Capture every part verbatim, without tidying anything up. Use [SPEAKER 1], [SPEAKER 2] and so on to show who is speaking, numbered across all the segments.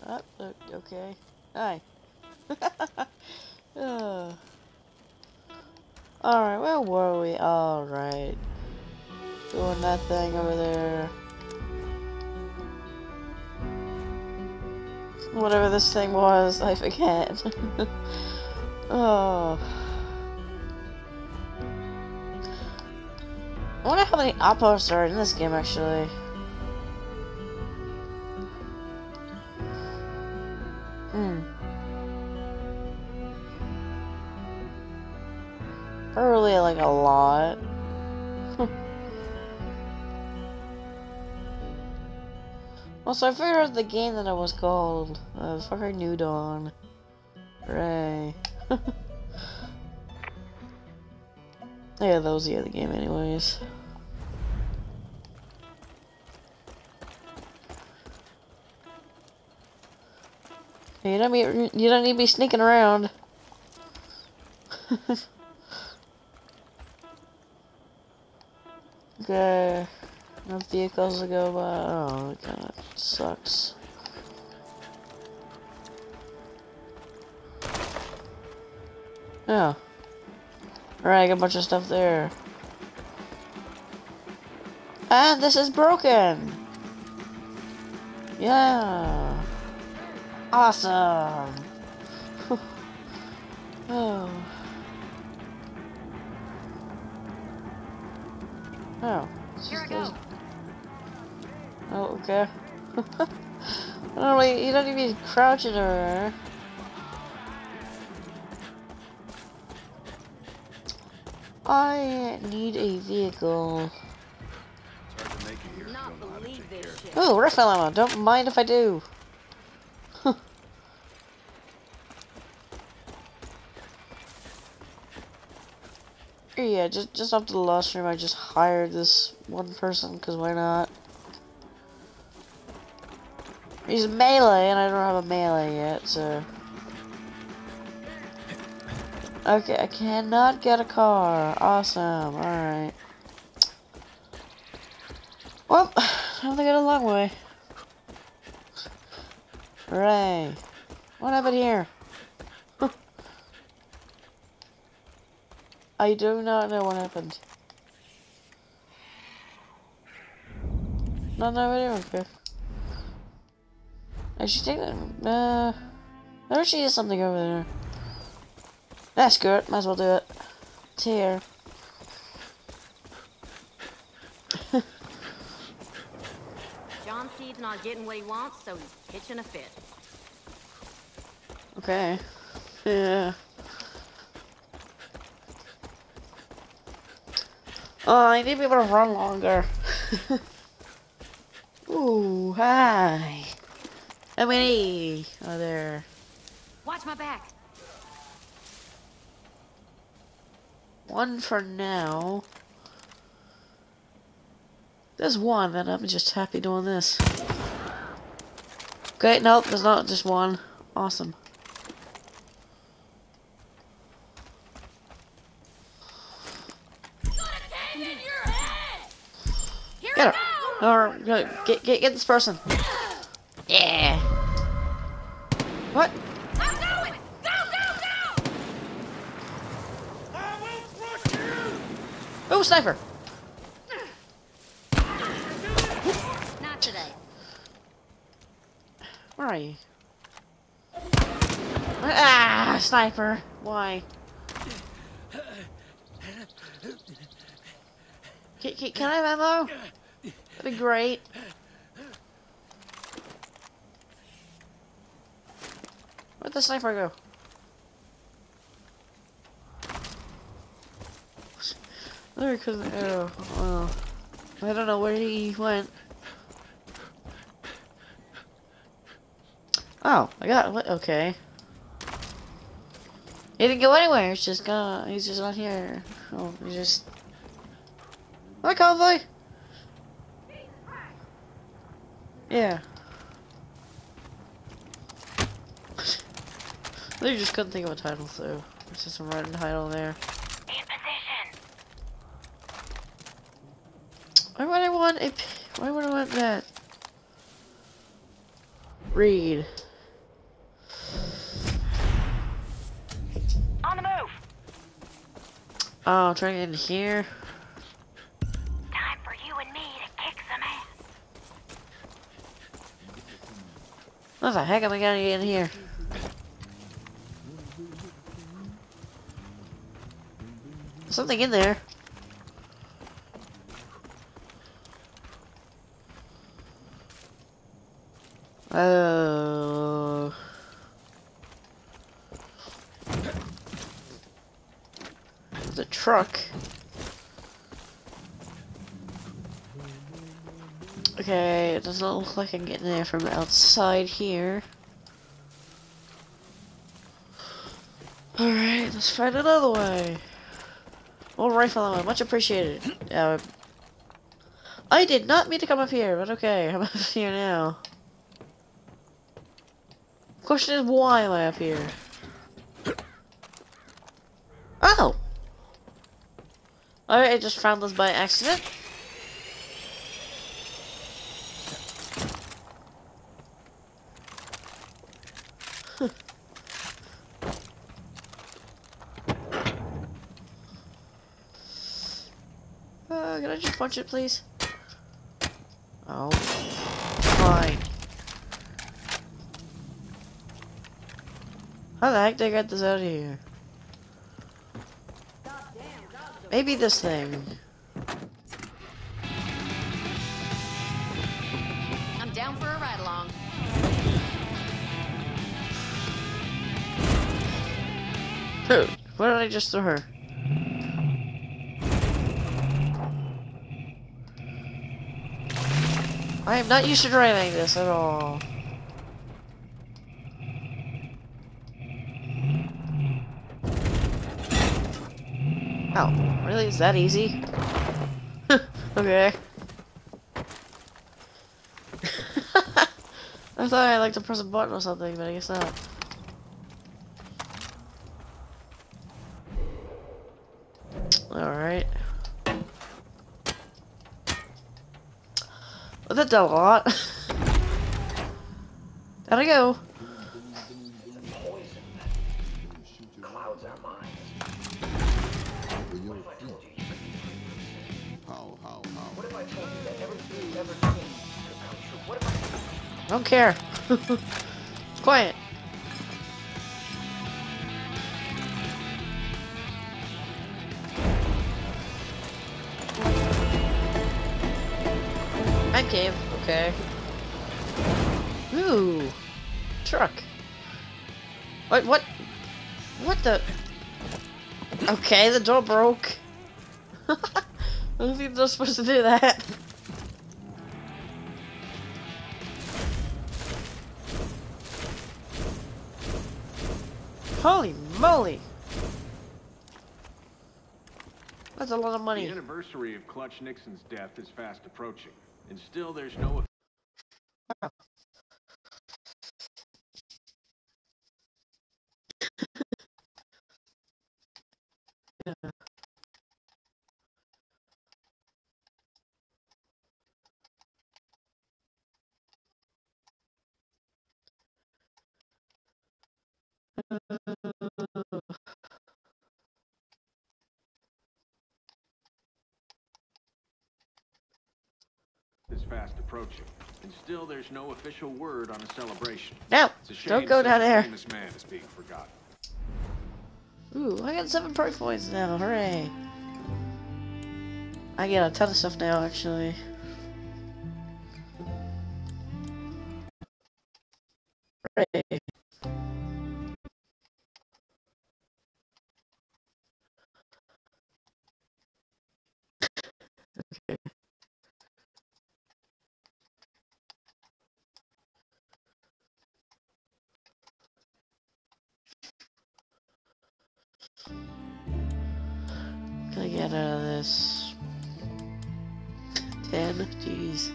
[SPEAKER 1] Oh, okay. Hi. uh. Alright, where were we? Alright. Doing that thing over there. Whatever this thing was, I forget. Oh. I wonder how many outposts are in this game, actually. Hmm. Probably like a lot. Also, I figured out the game that it was called. Uh, fucking New Dawn. Hooray. Yeah, that was the other game anyways. You don't be, you don't need to be sneaking around. Okay. No vehicles to go by. Oh god, sucks. Yeah. Alright, I got a bunch of stuff there. And this is broken! Yeah! Awesome! Oh. Oh.
[SPEAKER 2] Here I go.
[SPEAKER 1] Oh, okay. Oh, wait, you don't need to be crouching over. I need a vehicle.
[SPEAKER 3] It's hard to make it here.
[SPEAKER 2] Not believe this shit.
[SPEAKER 1] Oh, rifle ammo. Don't mind if I do. Yeah, just just after the last stream, I just hired this one person because why not? He's melee, and I don't have a melee yet, so. Okay, I cannot get a car. Awesome. All right. Well, I don't think I got a long way. Hooray! What happened here? I do not know what happened. No, no, I don't care. I should take that. Uh, there actually is something over there. That's good. Might as well do it. It's here.
[SPEAKER 2] John Seed's not getting what he wants, so he's pitching a fit.
[SPEAKER 1] Okay. Yeah. Oh, I need to be able to run longer. Ooh, hi. How many are there?
[SPEAKER 2] Watch my back.
[SPEAKER 1] One for now. There's one, and I'm just happy doing this. Okay, nope, there's not just one. Awesome. Get her. Or no, get get get this person. Yeah. What?
[SPEAKER 2] I'm going! Go, go, go!
[SPEAKER 3] I will crush you!
[SPEAKER 1] Oh, sniper.
[SPEAKER 2] Not today.
[SPEAKER 1] Where are you? Ah, sniper. Why? Can, can, can I have ammo? That'd be great. Where'd the sniper go? There couldn't. Oh, oh. I don't know where he went. Oh, I got it. Okay. He didn't go anywhere. It's just gone. He's just not here. Oh, he's just. Hi, convoy. Yeah. They just couldn't think of a title, so it's just a random title there.
[SPEAKER 2] In position.
[SPEAKER 1] Why would I want a? Why would I want that? Read. Oh, trying to get in here.
[SPEAKER 2] Time for you and me to kick some ass.
[SPEAKER 1] What the heck am I gonna get in here? Something in there. Oh. The truck. Okay, it doesn't look like I can get in there from outside here. Alright, let's find another way. More rifle ammo, much appreciated. Uh, I did not mean to come up here, but okay, I'm up here now. Question is, why am I up here? Oh! Alright, I just found this by accident. Uh, can I just punch it, please? Oh. Fine. How the heck did I get this out of here? Maybe this thing.
[SPEAKER 2] I'm down for a ride along.
[SPEAKER 1] Who? What did I just throw her? I am not used to driving this at all. Oh, really? Is that easy? Okay. I thought I'd like to press a button or something, but I guess not. Alright. Well, that did a lot. Gotta go.
[SPEAKER 4] Clouds our minds.
[SPEAKER 3] How, how, how?
[SPEAKER 4] What if I told you that everything you ever dreamed could come true? What if I...
[SPEAKER 1] I don't care. Quiet. Man cave. Okay. Ooh. Truck. What? What? What the? Okay, the door broke. I don't think they're supposed to do that. Holy moly! That's a lot of
[SPEAKER 3] The
[SPEAKER 1] money.
[SPEAKER 3] anniversary of Clutch Nixon's death is fast approaching, and still there's no...
[SPEAKER 1] Oh. Yeah.
[SPEAKER 3] is fast approaching, and still there's no official word on a celebration.
[SPEAKER 1] No,
[SPEAKER 3] It's a shame
[SPEAKER 1] don't go
[SPEAKER 3] such
[SPEAKER 1] down
[SPEAKER 3] a
[SPEAKER 1] there.
[SPEAKER 3] famous man is being forgotten.
[SPEAKER 1] Ooh, I got seven perk points now. Hooray! I get a ton of stuff now, actually. Hooray! Okay. Can I get out of this? Ten? Jeez.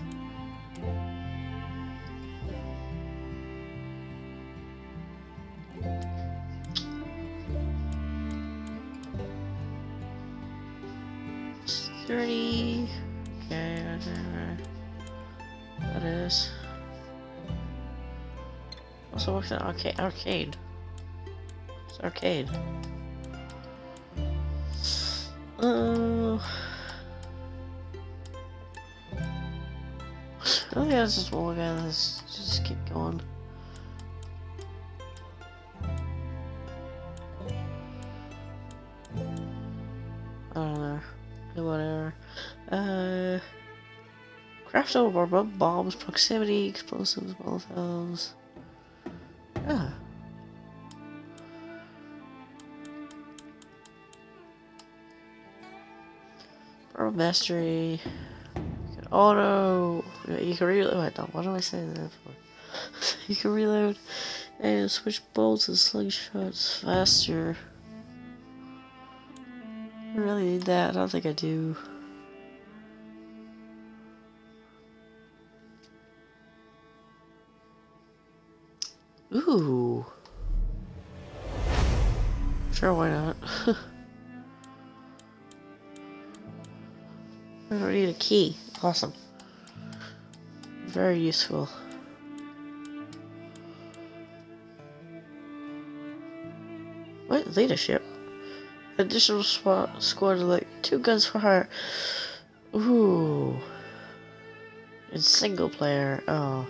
[SPEAKER 1] Thirty. Okay, whatever. That is. Also works at arcade. Arcade. It's arcade. Uh, I think that's just one guy. Let's just keep going. I don't know. Whatever. Uh, craft over bombs, proximity, explosives, molotovs. Ah. Pro mastery. You can auto. You can reload. Wait, no, what am I saying that for? You can reload and switch bolts and slingshots faster. I really need that. I don't think I do. Ooh. Sure, why not? I don't need a key. Awesome. Very useful. What? Leadership? Additional squad, squad like two guns for hire. Ooh. In single player. Oh.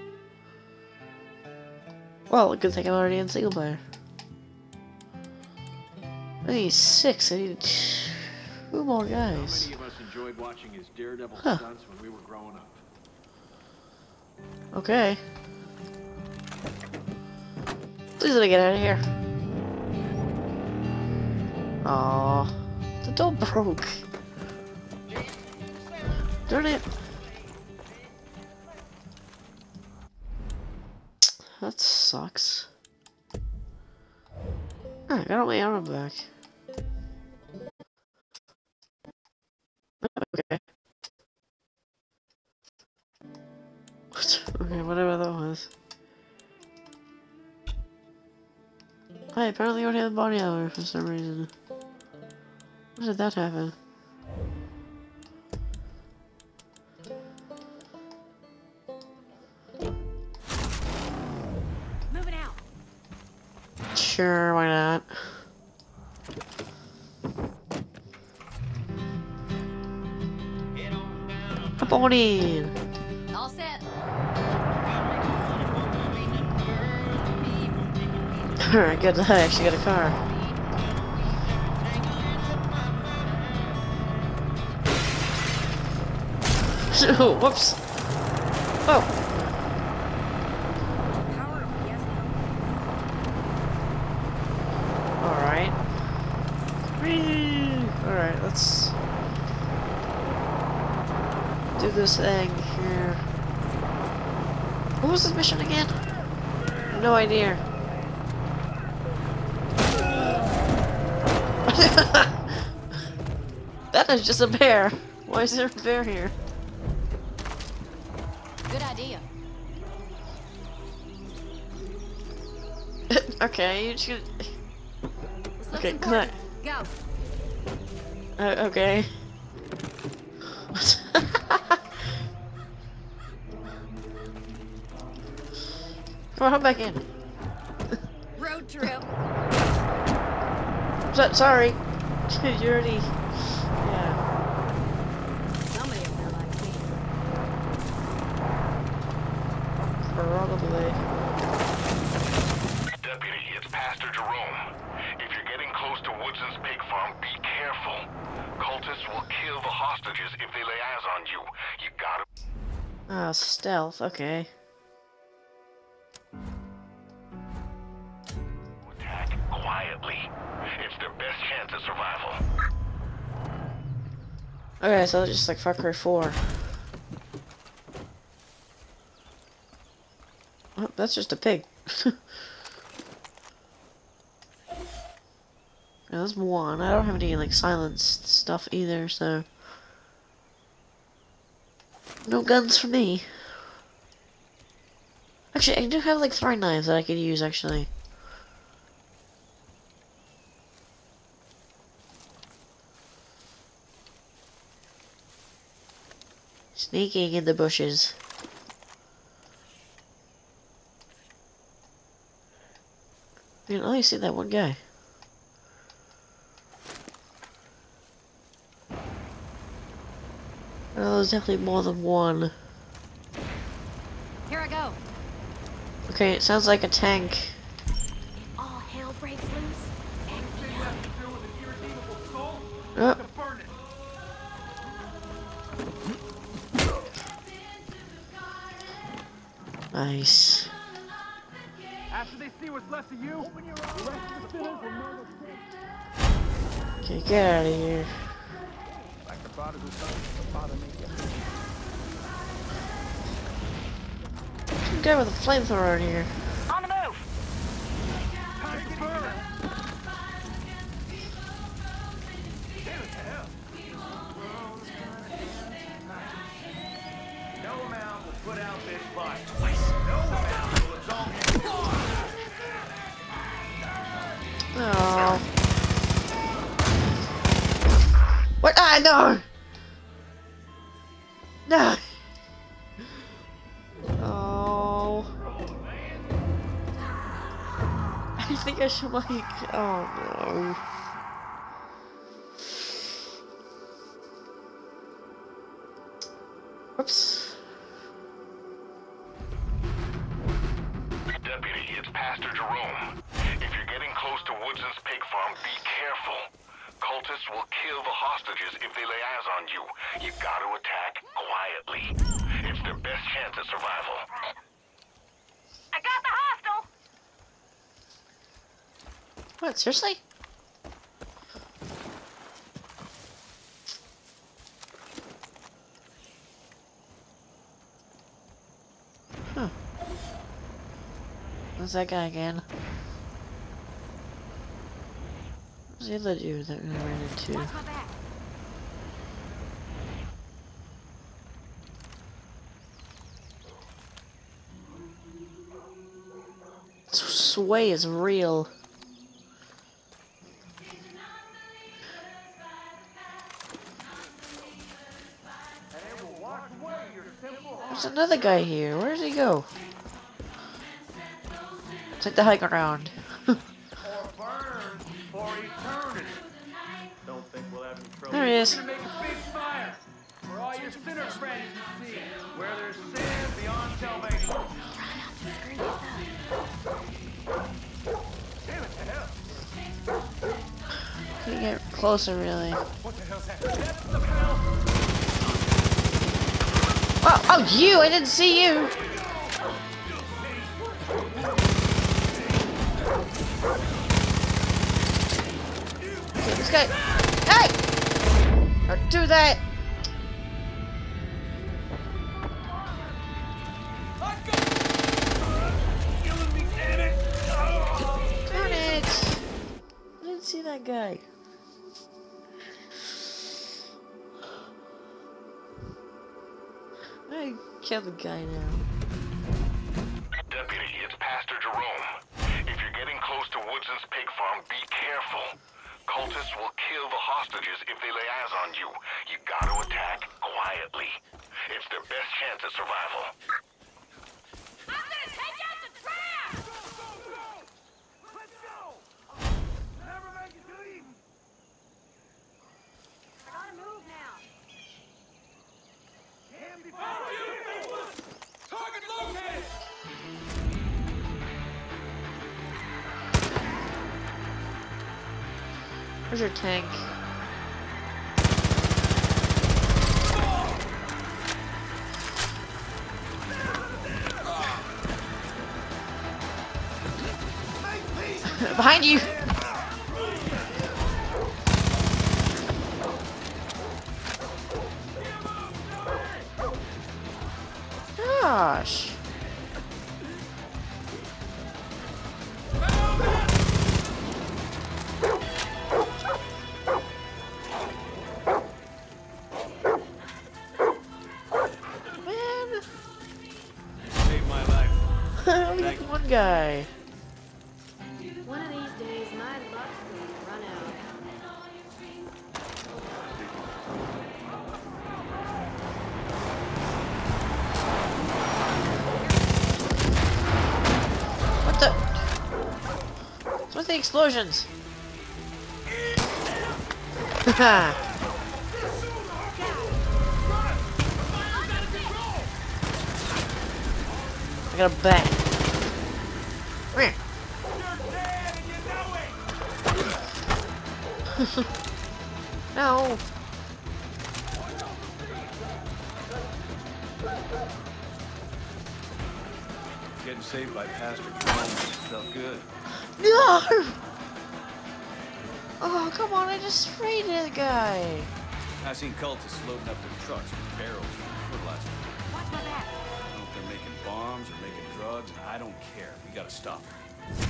[SPEAKER 1] Well, good thing I'm already in single player. I need six. I need two more guys.
[SPEAKER 3] How many of us enjoyed watching his daredevil
[SPEAKER 1] Huh.
[SPEAKER 3] stunts when we were growing up?
[SPEAKER 1] Okay. Please let me get out of here. Aww. The door broke. Darn it. That sucks. Alright, I got all my armor back. Okay. Okay, whatever that was. Hi, apparently you don't have body armor for some reason. When did that happen?
[SPEAKER 2] Moving out.
[SPEAKER 1] Sure, why not? Hop on in!
[SPEAKER 2] All set.
[SPEAKER 1] Alright, good. I actually got a car. Oh, whoops! Oh!
[SPEAKER 2] Power of yes.
[SPEAKER 1] Alright. Alright, let's do this thing here. What was this mission again? No idea. That is just a bear. Why is there a bear here?
[SPEAKER 2] Good idea.
[SPEAKER 1] Okay, you should.
[SPEAKER 2] This looks
[SPEAKER 1] Okay,
[SPEAKER 2] important. Go.
[SPEAKER 1] Uh, okay. Come on, hop back in.
[SPEAKER 2] Road trip.
[SPEAKER 1] So, sorry. You already. Yeah.
[SPEAKER 2] Somebody up there likes me.
[SPEAKER 1] Probably.
[SPEAKER 5] Deputy, it's Pastor Jerome. If you're getting close to Woodson's pig farm, be careful. Cultists will kill the hostages if they lay eyes on you. You gotta
[SPEAKER 1] Ah, stealth. Okay.
[SPEAKER 5] attack quietly. It's their best chance at survival.
[SPEAKER 1] Okay, so it's just like Far Cry four. Oh, that's just a pig. Yeah, that's one. I don't have any like silenced stuff either, so no guns for me. Actually, I do have like throwing knives that I could use actually. Sneaking in the bushes. I can only see that one guy. there's definitely more than one.
[SPEAKER 2] Here I go.
[SPEAKER 1] Okay, it sounds like a tank.
[SPEAKER 2] If all hell breaks loose, act me up.
[SPEAKER 1] Oh. Nice.
[SPEAKER 3] After they see what's left of you, open your eyes.
[SPEAKER 1] Okay, get out of here.
[SPEAKER 3] Like the prodigal son, the father made you.
[SPEAKER 1] Some guy with a flamethrower in here.
[SPEAKER 2] On the move.
[SPEAKER 3] Time to burn. No amount will put out this fire. No amount will absolve you.
[SPEAKER 1] Oh. What? Ah, no! No! Oh. I think I should, like. Oh no. Whoops.
[SPEAKER 5] Deputy, it's Pastor Jerome. If you're getting close to Woodson's pig farm, be careful. Cultists will kill the hostages if they lay eyes on you. You gotta attack quietly. It's their best chance at survival.
[SPEAKER 2] I got the hostile.
[SPEAKER 1] What, seriously? Huh. Where's that guy again? Where's the other dude that we ran into?
[SPEAKER 2] Watch my back.
[SPEAKER 1] Sway is real. There's another guy here. Where did he go? Take the high ground.
[SPEAKER 3] Or burn for eternity. Don't think we'll have any trouble.
[SPEAKER 1] There he is.
[SPEAKER 3] We're gonna make a big fire for all your sinner friends to see. Where there's sin beyond salvation. Damn it, the hell?
[SPEAKER 1] Can you get closer, really?
[SPEAKER 3] What the hell's that? That's the hell.
[SPEAKER 1] Oh, oh, you! I didn't see you! Okay, this guy. Hey! Don't do that! Darn it! I didn't see that guy. I killed the guy now.
[SPEAKER 5] Deputy, it's Pastor Jerome. If you're getting close to Woodson's pig farm, be careful. Cultists will kill the hostages if they lay eyes on you. You gotta attack quietly. It's their best chance at survival.
[SPEAKER 2] I'm gonna take out the trash.
[SPEAKER 3] Let's go! Never make it to Eden!
[SPEAKER 2] I gotta move now.
[SPEAKER 3] Can't be target located!
[SPEAKER 1] Where's your tank? Behind you! Gosh! Man!
[SPEAKER 3] Saved my life.
[SPEAKER 1] Only one guy.
[SPEAKER 2] One of these days, my luck's gonna run out.
[SPEAKER 1] What the? What's with the explosions? Haha. got a bang. Come here.
[SPEAKER 3] You're dead and you know it!
[SPEAKER 1] No.
[SPEAKER 3] Getting saved by Pastor Jerome felt good.
[SPEAKER 1] No! Oh, come on, I just sprayed that guy.
[SPEAKER 3] I seen cultists loading up their trucks with barrels of fertilizer.
[SPEAKER 2] Watch my back.
[SPEAKER 3] I don't know if they're making bombs or making drugs, and I don't care. We gotta stop them.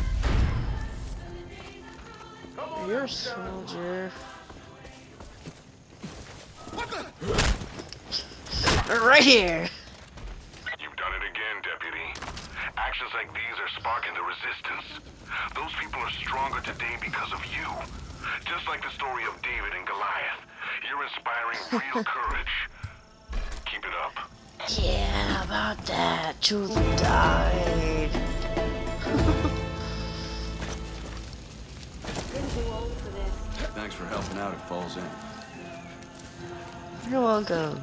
[SPEAKER 1] You're a soldier. Right here.
[SPEAKER 5] You've done it again, Deputy. Actions like these are sparking the resistance. Those people are stronger today because of you. Just like the story of David and Goliath. You're inspiring real courage. Keep it up.
[SPEAKER 1] Yeah, about that. Truth died.
[SPEAKER 2] Been too old for this.
[SPEAKER 3] Thanks for helping out at Falls End.
[SPEAKER 1] You're welcome.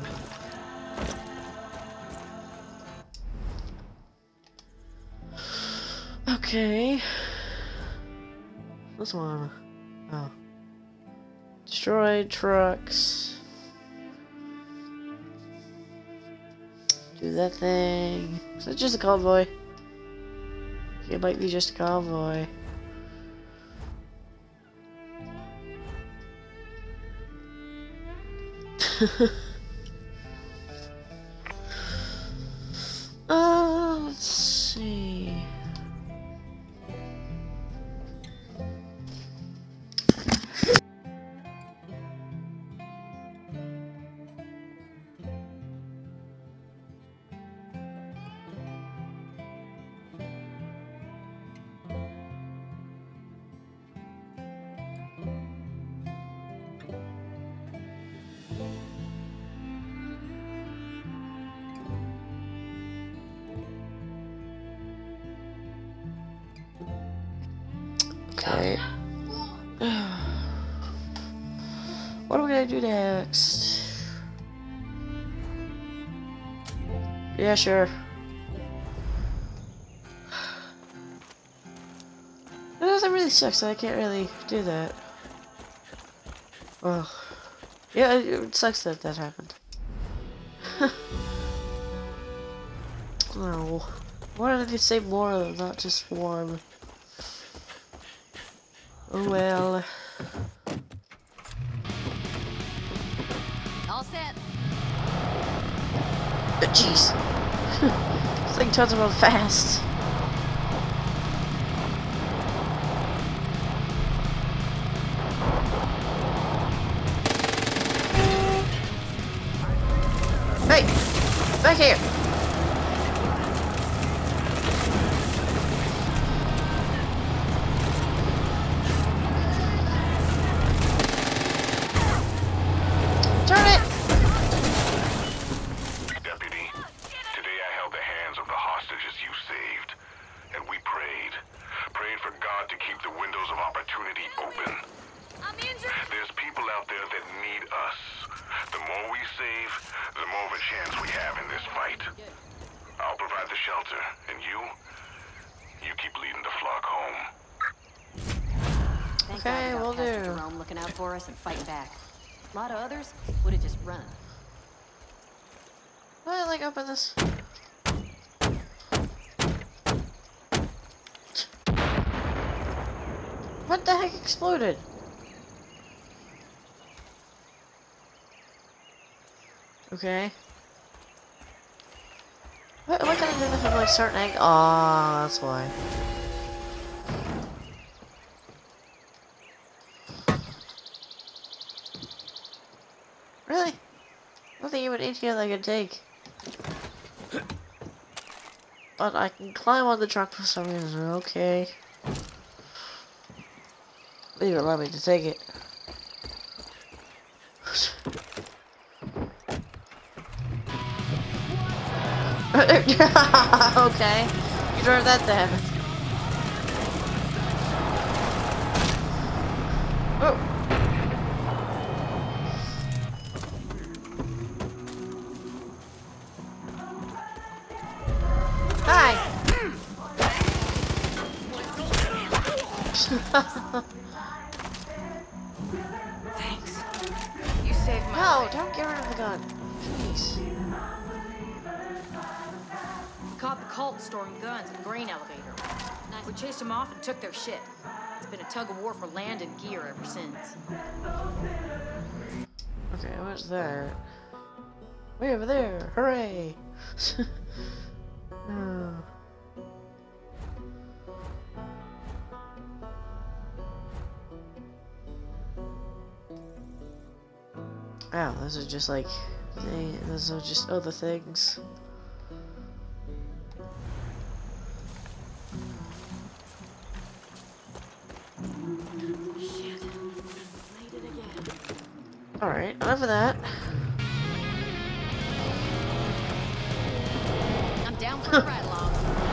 [SPEAKER 1] Okay. This one. Oh. Destroyed trucks. Do that thing. Is it just a convoy? It might be just a convoy. uh, let's see. Okay. What are we gonna do next? Yeah, sure. It doesn't really suck, so I can't really do that. Well, yeah, it, it sucks that that happened. No. Why did they say more, not just warm? Oh well.
[SPEAKER 2] All set.
[SPEAKER 1] Uh, Jeez. This thing turns around fast. Hey! Back here! Turn it!
[SPEAKER 5] Deputy, today I held the hands of the hostages you saved. And we prayed. Prayed for God to keep the windows of opportunity open.
[SPEAKER 2] I'm injured.
[SPEAKER 5] There's people out there that need us. The more we save, the more of a chance we have in this fight. I'll provide the shelter, and you? You keep leading the flock home.
[SPEAKER 2] Thank
[SPEAKER 1] Okay,
[SPEAKER 2] God we got
[SPEAKER 1] will
[SPEAKER 2] Pastor
[SPEAKER 1] do.
[SPEAKER 2] Jerome looking out for us and fighting back. A lot of others would have just run.
[SPEAKER 1] Why did I like open this? What the heck exploded? Okay. What, what kind of do that from like certain angle? Oh, that's why. Really? Nothing even in here that I can take. But I can climb on the truck for some reason, okay. They don't allow me to take it. Okay, you drove that then. Oh. Hi.
[SPEAKER 2] Thanks. You saved my
[SPEAKER 1] No,
[SPEAKER 2] life.
[SPEAKER 1] don't get rid of the gun. Jeez.
[SPEAKER 2] We caught the cult storing guns in the grain elevator. We chased them off and took their shit. It's been a tug of war for land and gear ever since.
[SPEAKER 1] Okay, what's that? Way over there! Hooray! Oh. Wow, those are just like, they, those are just other things.
[SPEAKER 2] Shit. Made it again.
[SPEAKER 1] Alright, enough of that.
[SPEAKER 2] I'm down for a ride along.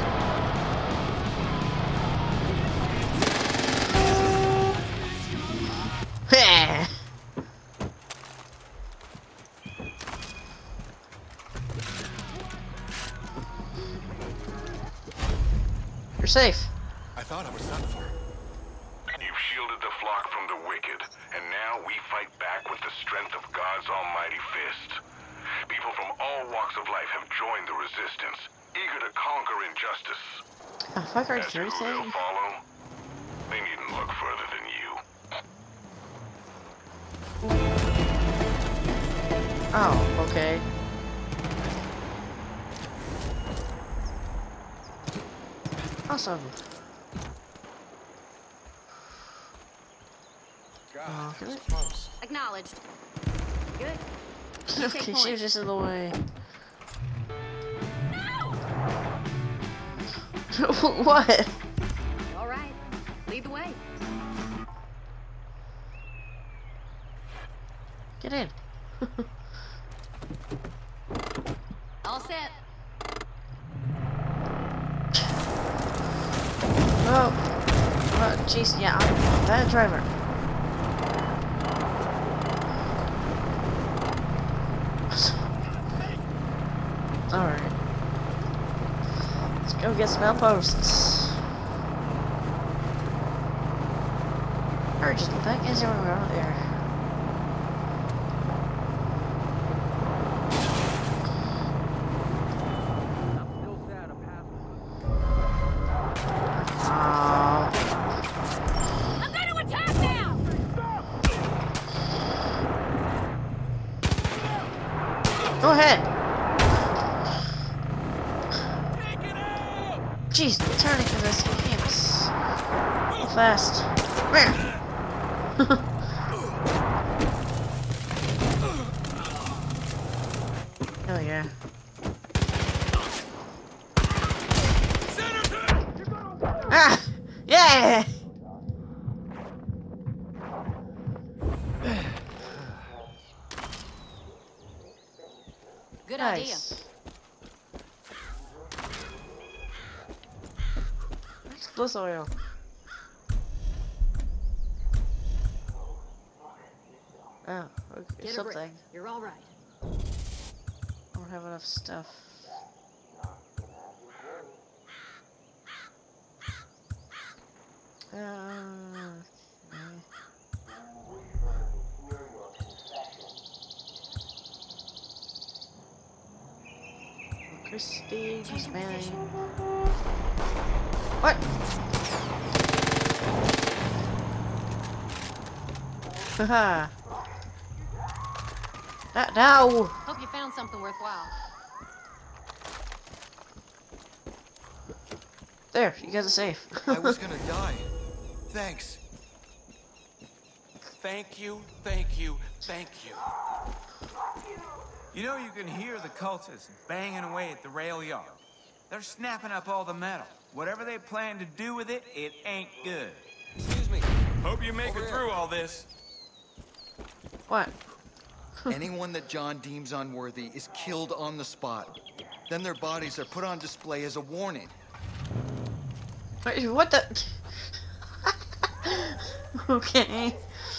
[SPEAKER 1] You're safe.
[SPEAKER 5] I thought I was done for. You've shielded the flock from the wicked, and now we fight back with the strength of God's almighty fist. People from all walks of life have joined the resistance, eager to conquer injustice.
[SPEAKER 1] Oh, fuck, are
[SPEAKER 5] As to who
[SPEAKER 1] you
[SPEAKER 5] they'll follow, they needn't look further than you.
[SPEAKER 1] Oh, okay. Awesome.
[SPEAKER 5] God,
[SPEAKER 1] that was
[SPEAKER 5] close.
[SPEAKER 2] Acknowledged. Good.
[SPEAKER 1] Okay, she was just in the way. What?
[SPEAKER 2] All right. Lead the way.
[SPEAKER 1] Get in.
[SPEAKER 2] All set.
[SPEAKER 1] Oh. Oh, jeez, yeah, I'm a bad driver. Alright. Let's go get some outposts. Or just the heck is there around there?
[SPEAKER 2] I'm going to attack now!
[SPEAKER 1] Go ahead. Jeez, the turning for this game is so fast. Where? There we go. Ah! Yeah!
[SPEAKER 2] Good idea.
[SPEAKER 1] Nice. Where's bliss oil? Oh, okay,
[SPEAKER 2] Get a
[SPEAKER 1] something.
[SPEAKER 2] grip. You're all right.
[SPEAKER 1] I don't have enough stuff. Uh, okay. Christine,
[SPEAKER 2] Change your
[SPEAKER 1] Manny.
[SPEAKER 2] position.
[SPEAKER 1] What? Haha. That now.
[SPEAKER 2] Hope you found something worthwhile.
[SPEAKER 1] There, you guys are safe.
[SPEAKER 6] I was gonna die. Thanks.
[SPEAKER 7] Thank you, thank you, thank you. You know, you can hear the cultists banging away at the rail yard. They're snapping up all the metal. Whatever they plan to do with it, it ain't good.
[SPEAKER 6] Excuse me.
[SPEAKER 7] Hope you make
[SPEAKER 6] Over
[SPEAKER 7] it
[SPEAKER 6] here.
[SPEAKER 7] through all this.
[SPEAKER 1] What?
[SPEAKER 6] Anyone that John deems unworthy is killed on the spot. Then their bodies are put on display as a warning.
[SPEAKER 1] Wait, what the? Okay.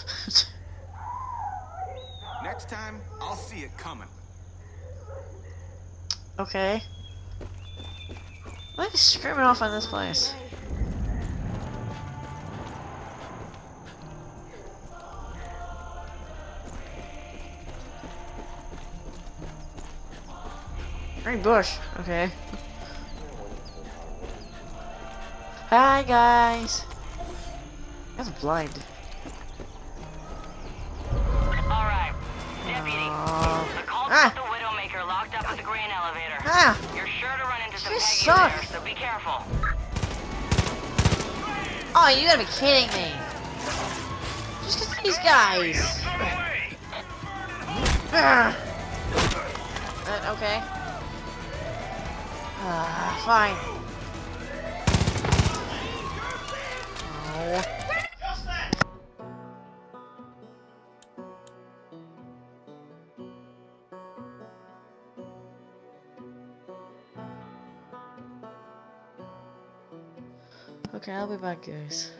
[SPEAKER 7] Next time, I'll see it coming.
[SPEAKER 1] Okay. What is screaming off on this place? Green bush. Okay. Hi guys. That's blind.
[SPEAKER 8] Alright. Deputy.
[SPEAKER 1] Oh.
[SPEAKER 8] The cult
[SPEAKER 1] Ah.
[SPEAKER 8] got the Widowmaker locked up at the grain elevator.
[SPEAKER 1] Ah.
[SPEAKER 8] You're sure to run into some
[SPEAKER 1] You
[SPEAKER 8] Peggy
[SPEAKER 1] suck.
[SPEAKER 8] there, so be careful.
[SPEAKER 1] Oh, you gotta be kidding me. Just 'cause these guys. Ah. Uh, okay. Ah, fine. Oh. Okay, I'll be back, guys.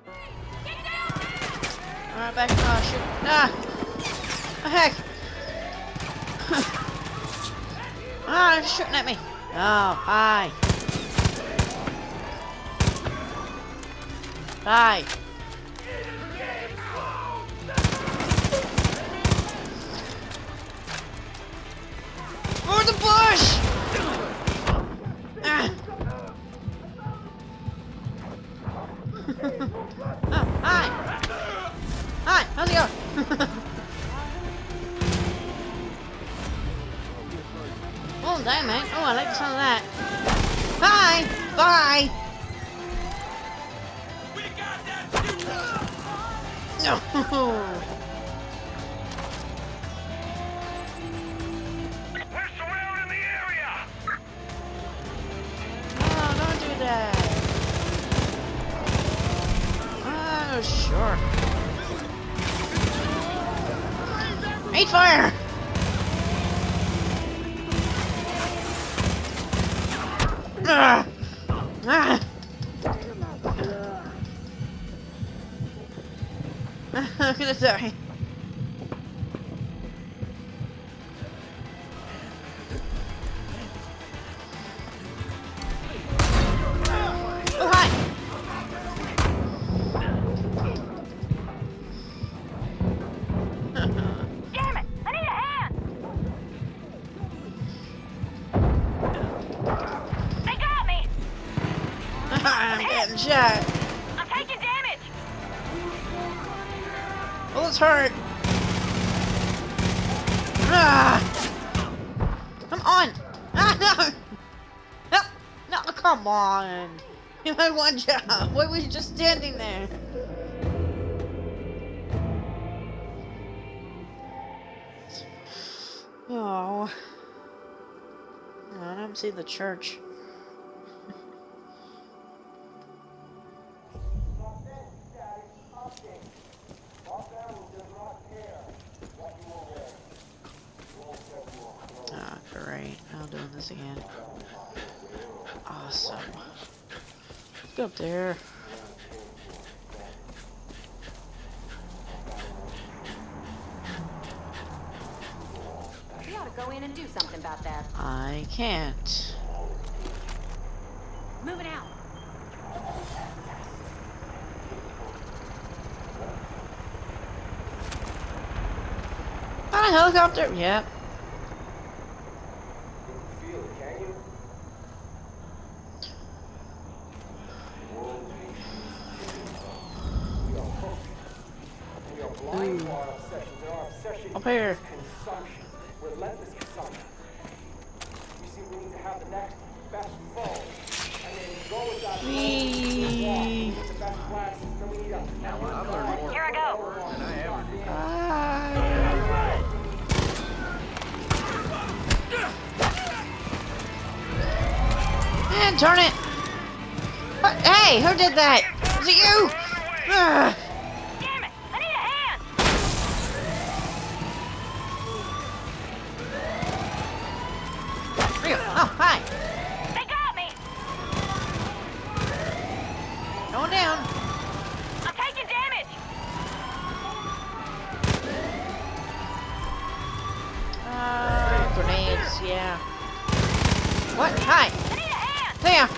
[SPEAKER 1] Alright, back. Oh, shit. Ah! What the heck? Ah, they're shooting at me. Oh, hi. Bye. For the bush! Ah. Oh, hi. Hi, how's it going? Oh, damn, mate. Oh, I like the sound of that. Bye! Bye! No!
[SPEAKER 3] We're surrounding the area!
[SPEAKER 1] No, don't do that. Oh, sure. Meat fire! Ah! Ah! I'm gonna die. Oh, hi!
[SPEAKER 8] Damn it! I need a hand! They got me!
[SPEAKER 1] I'm getting shot.
[SPEAKER 8] I'm taking damage!
[SPEAKER 1] Bullets hurt. Ah! Come on! Ah, no! No! No, come on! You had one job. Why were you just standing there? Oh. I don't see the church. Ah, great. I'm doing this again. Awesome. Let's go up there.
[SPEAKER 2] We ought to go in and do something about that.
[SPEAKER 1] I can't.
[SPEAKER 2] Moving out.
[SPEAKER 1] Ah, helicopter. Yep.
[SPEAKER 4] Feel it, can you? We are hooked. We are blind to our obsessions, and our obsession
[SPEAKER 1] Up here.
[SPEAKER 4] is consumption. Relentless consumption. We see we need to have the next best phone, and then go with that phone,
[SPEAKER 1] Whee!
[SPEAKER 4] get the best glasses, then we need a...
[SPEAKER 8] Here I go.
[SPEAKER 1] Ah. Man, turn it! What? Hey, who did that? Was it you? Ah.
[SPEAKER 8] Damn it! I need a hand!
[SPEAKER 1] Real. Oh, hi.
[SPEAKER 8] They got me!
[SPEAKER 1] Going down.
[SPEAKER 8] I'm taking damage!
[SPEAKER 1] Uh, grenades, yeah. What? Hi.
[SPEAKER 8] I need a hand!
[SPEAKER 1] There.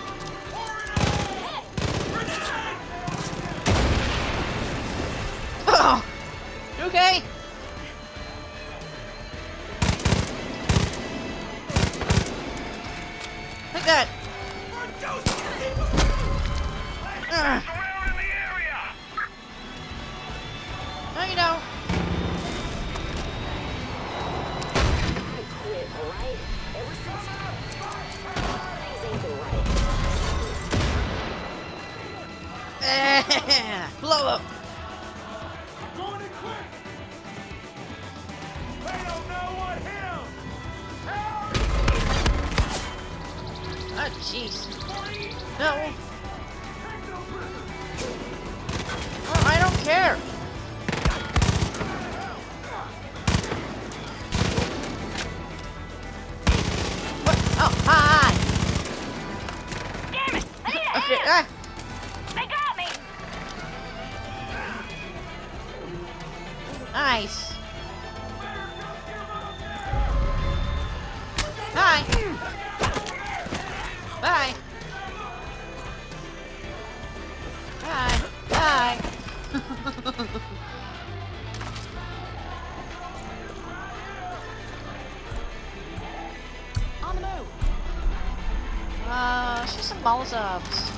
[SPEAKER 1] Oh. You okay? Take that. Ah.
[SPEAKER 3] Surrounding the area!
[SPEAKER 1] No, you don't.
[SPEAKER 9] Quit, alright? Ever since things ain't been right.
[SPEAKER 1] Eh, blow up.
[SPEAKER 3] Going in quick! They don't know what hit 'em!
[SPEAKER 1] Oh, jeez. No. Oh, I don't care. What? Oh, hi.
[SPEAKER 8] Damn it! I need a
[SPEAKER 1] Okay.
[SPEAKER 8] hand!
[SPEAKER 1] Ah.
[SPEAKER 8] They got me!
[SPEAKER 1] Bye! Bye! Bye! Bye!
[SPEAKER 2] On the move.
[SPEAKER 1] Uh, shoot some Molotovs.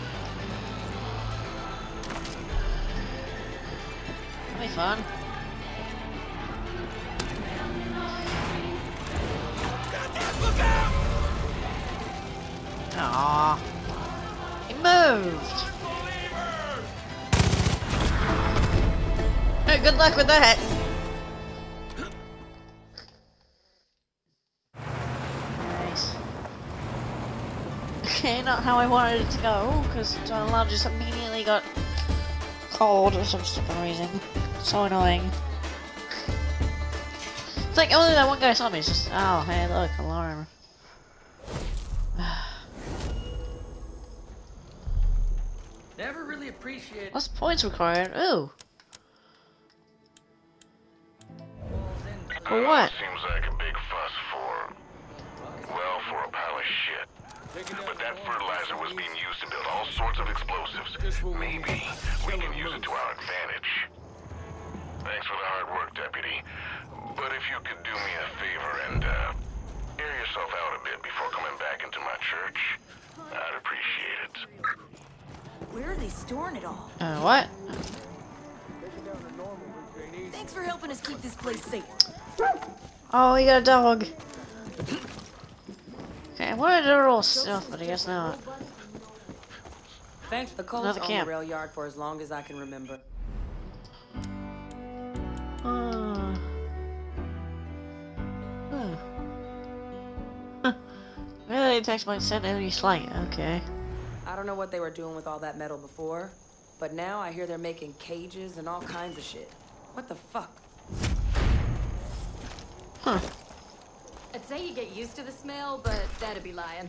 [SPEAKER 1] That'll be fun. Aww. He moved! Hey, good luck with that! Nice. Okay, not how I wanted it to go, because John Love just immediately got cold for some stupid reason. So annoying. It's like only that one guy saw me, it's just, oh, hey, look, alarm.
[SPEAKER 3] Never really appreciate
[SPEAKER 1] Less points required. Ooh. For what?
[SPEAKER 5] Seems like a big fuss for, well, for a pile of shit. But that fertilizer was being used to build all sorts of explosives. Maybe we can use it to our advantage. Thanks for the hard work, Deputy. But if you could do me a favor and, uh, air yourself out a bit before coming back into my church, I'd appreciate it.
[SPEAKER 2] Where are they storing it all?
[SPEAKER 1] Uh, what?
[SPEAKER 2] Thanks for helping us keep this place safe.
[SPEAKER 1] Oh, you got a dog. Okay, I wanted to roll stuff, but I guess not.
[SPEAKER 10] Thanks. The Colts
[SPEAKER 1] Another
[SPEAKER 10] own
[SPEAKER 1] camp.
[SPEAKER 10] the rail yard for as long as I can remember.
[SPEAKER 1] Uh. Huh. Huh. Melee attacks might send enemy flight. Okay.
[SPEAKER 10] I don't know what they were doing with all that metal before, but now I hear they're making cages and all kinds of shit. What the fuck?
[SPEAKER 1] Huh.
[SPEAKER 11] I'd say you get used to the smell, but that'd be lying.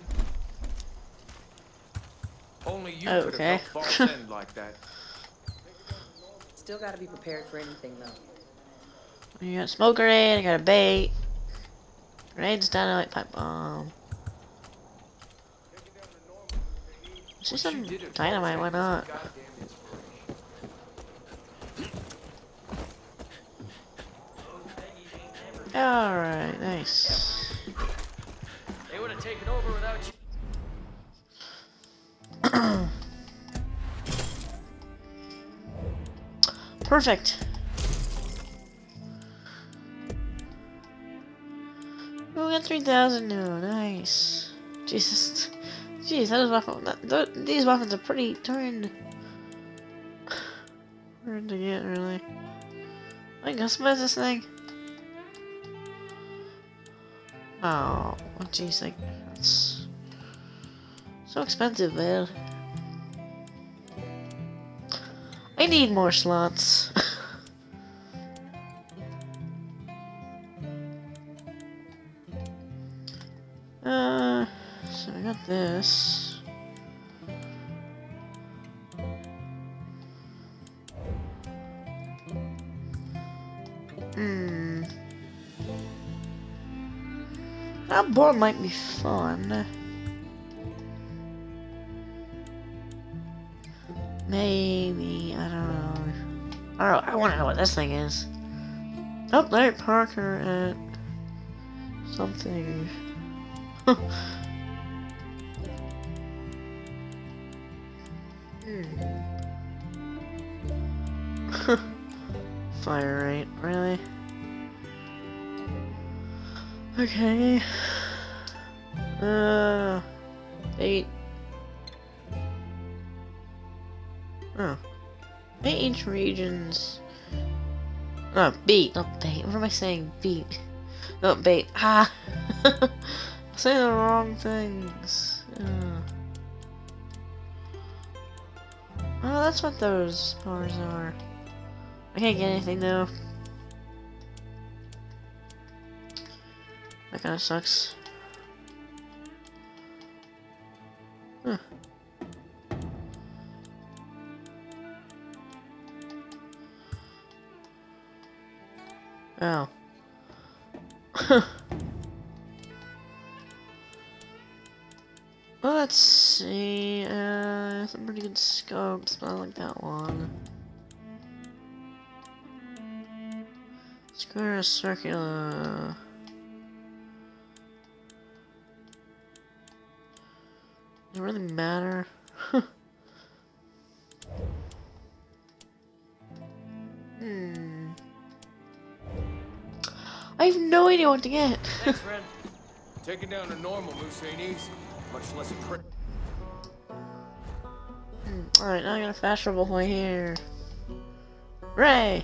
[SPEAKER 7] Only you
[SPEAKER 1] Oh,
[SPEAKER 7] could
[SPEAKER 1] okay.
[SPEAKER 7] have helped False End like that.
[SPEAKER 10] Still gotta be prepared for anything, though.
[SPEAKER 1] You got a smoke grenade, I got a bait. Grenades, dynamite, pipe bomb. Let's do some dynamite, why not? Alright, nice.
[SPEAKER 3] They would have taken over without you.
[SPEAKER 1] Perfect. Oh, we got three thousand now, nice. Jesus. Jeez, those weapons, that, th these weapons are pretty darn hard to get, really. I can customize this thing. Oh, jeez, like, that's so expensive, man. I need more slots. uh, so I got this. Hmm. That board might be fun. Maybe, I don't know. I don't know, I wanna know what this thing is. Oh, Larry Parker at something. hmm. Fire rate, really? Okay. Uh, eight. Oh. Eight each regions. Oh, beat, not bait. What am I saying? Beat. Not bait. Ah! I'm saying the wrong things. Uh. Oh, that's what those bars are. I can't get anything though. That kinda sucks. Huh. Oh. Let's see. Uh, some pretty good scopes, but I like that one. Square, circular. Does it really matter? Hmm. I have no idea what to get.
[SPEAKER 12] Thanks, friend. Taking down a normal moose ain't easy, much less a crit.
[SPEAKER 1] Hmm. Alright, now I got a fast travel point here. Hooray!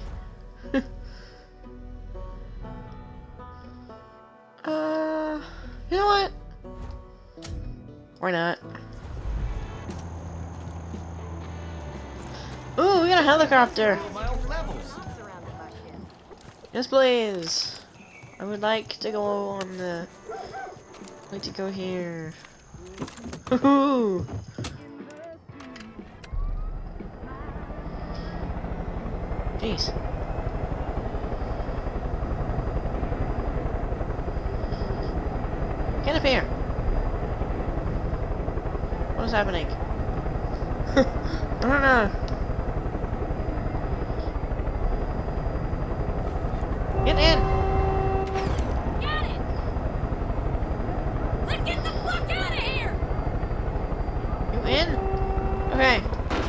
[SPEAKER 1] uh, you know what? Why not? Ooh, we got a helicopter! Yes, please! I would like to go on the... I'd like to go here. Woohoo! Jeez. Get up here! What is happening? I don't know. Get in!
[SPEAKER 8] Got it! Let's get the fuck out of here!
[SPEAKER 1] You in? Okay.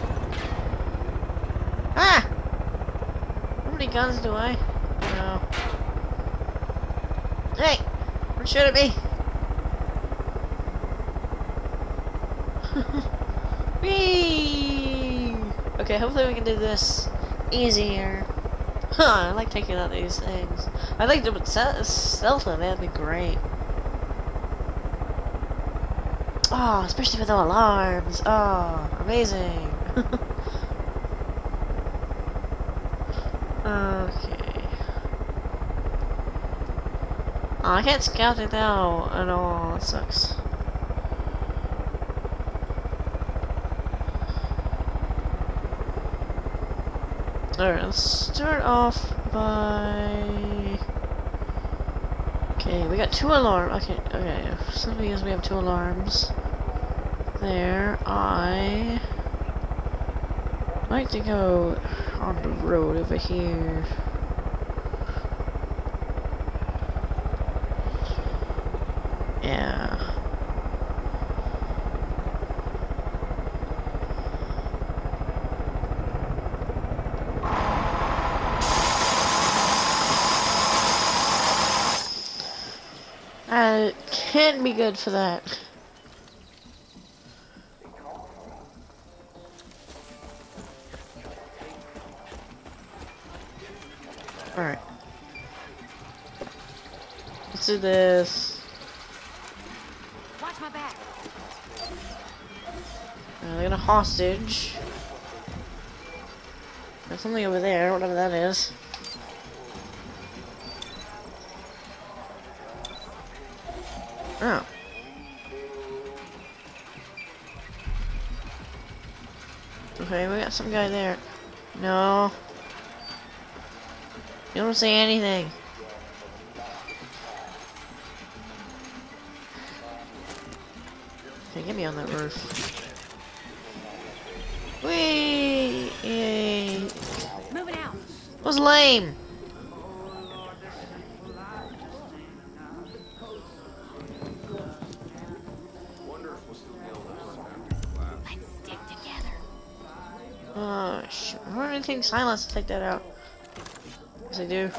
[SPEAKER 1] Ah! How many guns do I? No. Hey! Where should it be? Whee! Okay, hopefully we can do this easier. Huh, I like taking out these things. I'd like to stealth them, that'd be great. Oh, especially with the alarms. Oh, amazing. Okay. Oh, I can't scout it out at all. That sucks. Alright, let's start off by... Okay, we got two alarms. Okay, okay. So because we have two alarms there, I like to go on the road over here. Yeah. Uh, can't be good for that. Alright. Let's do this.
[SPEAKER 2] Watch my back.
[SPEAKER 1] Uh, they got a hostage. There's something over there, whatever that is. Oh. Okay, we got some guy there. No. You don't say anything. Okay, get me on that roof. Whee! Yay!
[SPEAKER 2] Moving out.
[SPEAKER 1] Was lame.
[SPEAKER 2] Let's stick together.
[SPEAKER 1] Oh shit! I don't have anything silenced to take that out. Yes, I do.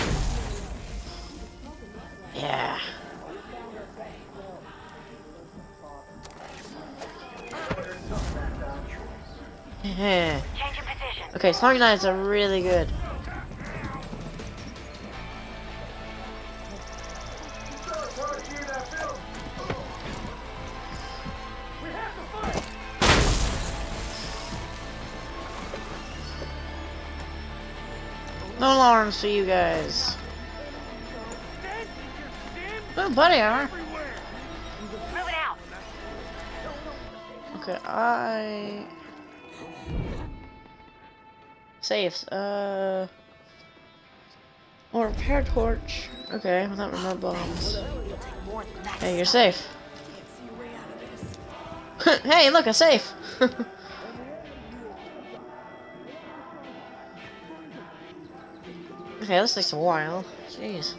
[SPEAKER 1] Yeah. Yeah.
[SPEAKER 8] Change your position.
[SPEAKER 1] Okay, Sparking Knives are really good. No alarms for you guys. Oh, buddy armor.
[SPEAKER 8] Move it out.
[SPEAKER 1] Okay, I... Safes, uh... Or repair torch. Okay, without remote bombs. Hey, you're safe. Hey, look, a safe! Okay, this takes a while. Jeez.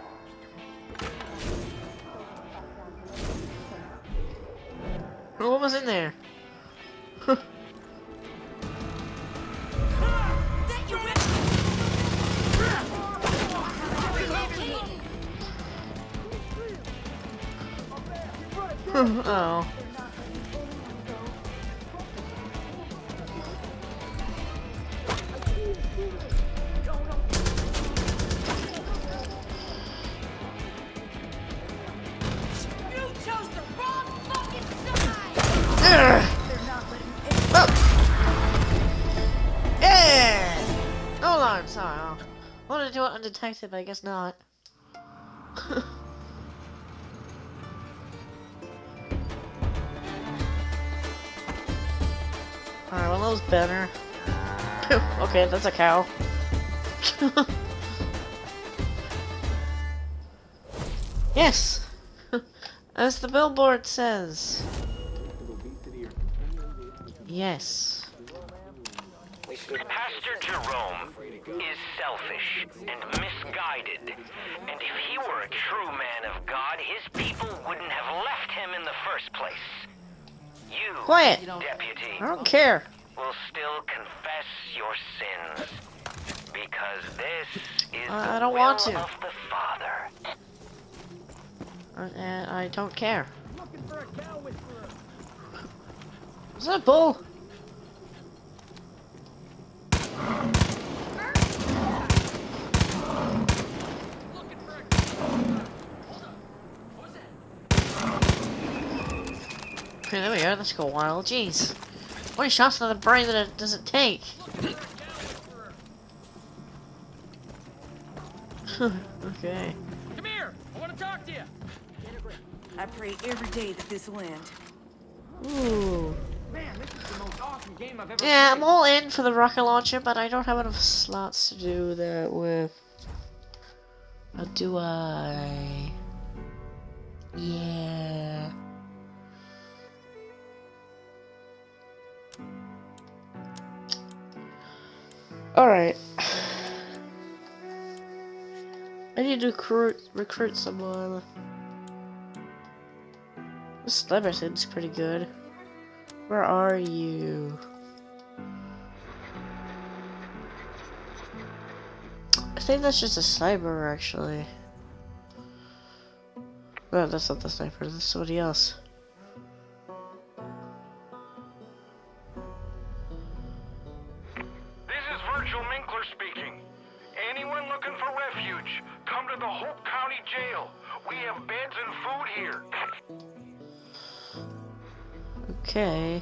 [SPEAKER 1] What was in there? Oh. Oh. Yeah! Hold on, sorry. I wanted to do it undetected, but I guess not. Alright, well that was better. Okay, that's a cow. Yes! As the billboard says. Yes.
[SPEAKER 13] Pastor Jerome is selfish and misguided. And if he were a true man of God, his people wouldn't have left him in the first place. You,
[SPEAKER 1] Quiet.
[SPEAKER 13] deputy,
[SPEAKER 1] I don't care.
[SPEAKER 13] will still confess your sins. Because this is
[SPEAKER 1] Uh,
[SPEAKER 13] the
[SPEAKER 1] I don't
[SPEAKER 13] will
[SPEAKER 1] want to.
[SPEAKER 13] of the Father.
[SPEAKER 1] Uh, and I don't care. Is that a bull? Okay, there we go. Let's go wild. Jeez. How many shots to the brain that it does it take? Okay.
[SPEAKER 3] Come here! I want to talk to you!
[SPEAKER 10] I pray every day that this will end.
[SPEAKER 1] Ooh.
[SPEAKER 4] Man, this is the most awesome game I've ever
[SPEAKER 1] Yeah,
[SPEAKER 4] played.
[SPEAKER 1] I'm all in for the rocket launcher, but I don't have enough slots to do that with. How do I? Yeah. Alright. I need to recruit, recruit someone. This sniper seems pretty good. Where are you? I think that's just a sniper, actually. No, that's not the sniper, that's somebody else.
[SPEAKER 5] This is Virgil Minkler speaking. Anyone looking for refuge, come to the Hope County Jail. We have beds and food here.
[SPEAKER 1] Okay.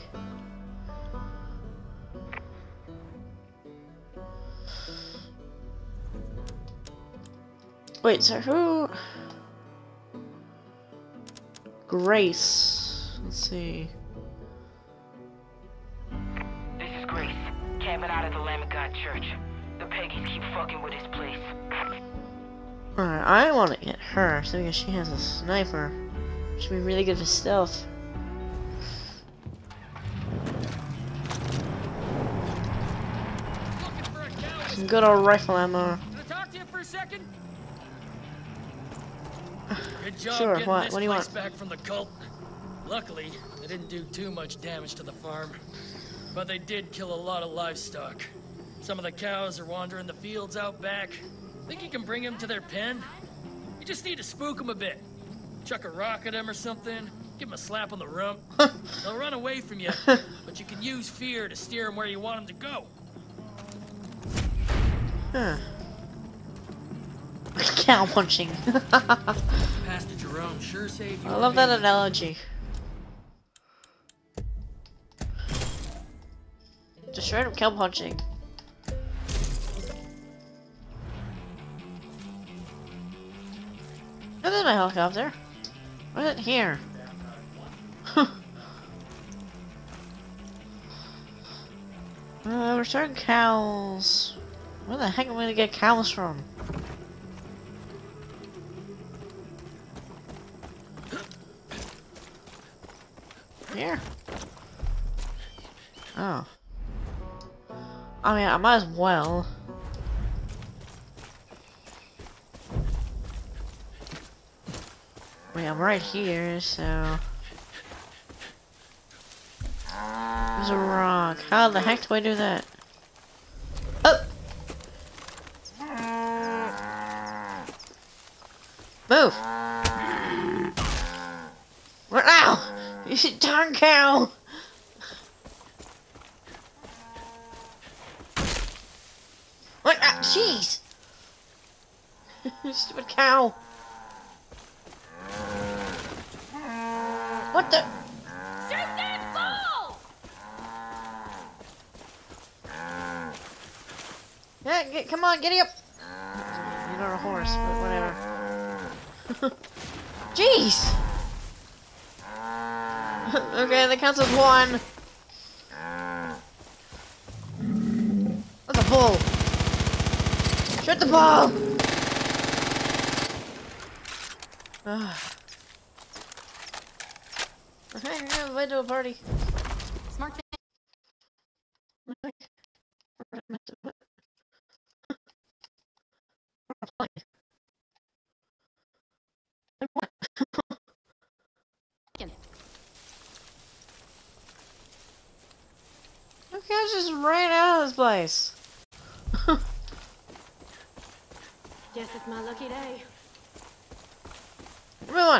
[SPEAKER 1] Wait, so who? Grace. Let's see.
[SPEAKER 13] This is Grace, camping out at the Lamb of God Church. The Peggies keep fucking with his place.
[SPEAKER 1] Alright, I want to get her, so because she has a sniper. She'd be really good for stealth. Some good old rifle ammo.
[SPEAKER 3] Can I talk to you for a second? Good job
[SPEAKER 1] Sure,
[SPEAKER 3] getting
[SPEAKER 1] what?
[SPEAKER 3] this
[SPEAKER 1] What do you
[SPEAKER 3] place
[SPEAKER 1] want?
[SPEAKER 3] back from the cult. Luckily, they didn't do too much damage to the farm, but they did kill a lot of livestock. Some of the cows are wandering the fields out back. Think you can bring them to their pen? You just need to spook them a bit. Chuck a rock at them or something. Give them a slap on the rump. They'll run away from you, but you can use fear to steer them where you want them to go.
[SPEAKER 1] Huh. Cow punching.
[SPEAKER 3] Pastor Jerome sure saved you.
[SPEAKER 1] I love that analogy. Just straight up cow punching. And then my helicopter. Where's it here? uh, return cows. Where the heck am I gonna get cows from? Here. Oh. I mean, I might as well. I mean, I'm right here, so... There's a rock. How the heck do I do that? Oh! Move! What now? You should darn cow! What? Ah, jeez! Stupid cow! What the?
[SPEAKER 8] Shoot that ball!
[SPEAKER 1] Yeah, get, come on, get up! You're not a horse, but whatever. Jeez! Okay, that counts as one. That's a bull. Shoot the ball! Ugh. Okay, you're gonna invite to a party.
[SPEAKER 2] Smart thing.
[SPEAKER 1] Okay, I just ran out of this place.
[SPEAKER 11] Guess it's my lucky day.
[SPEAKER 1] Move on.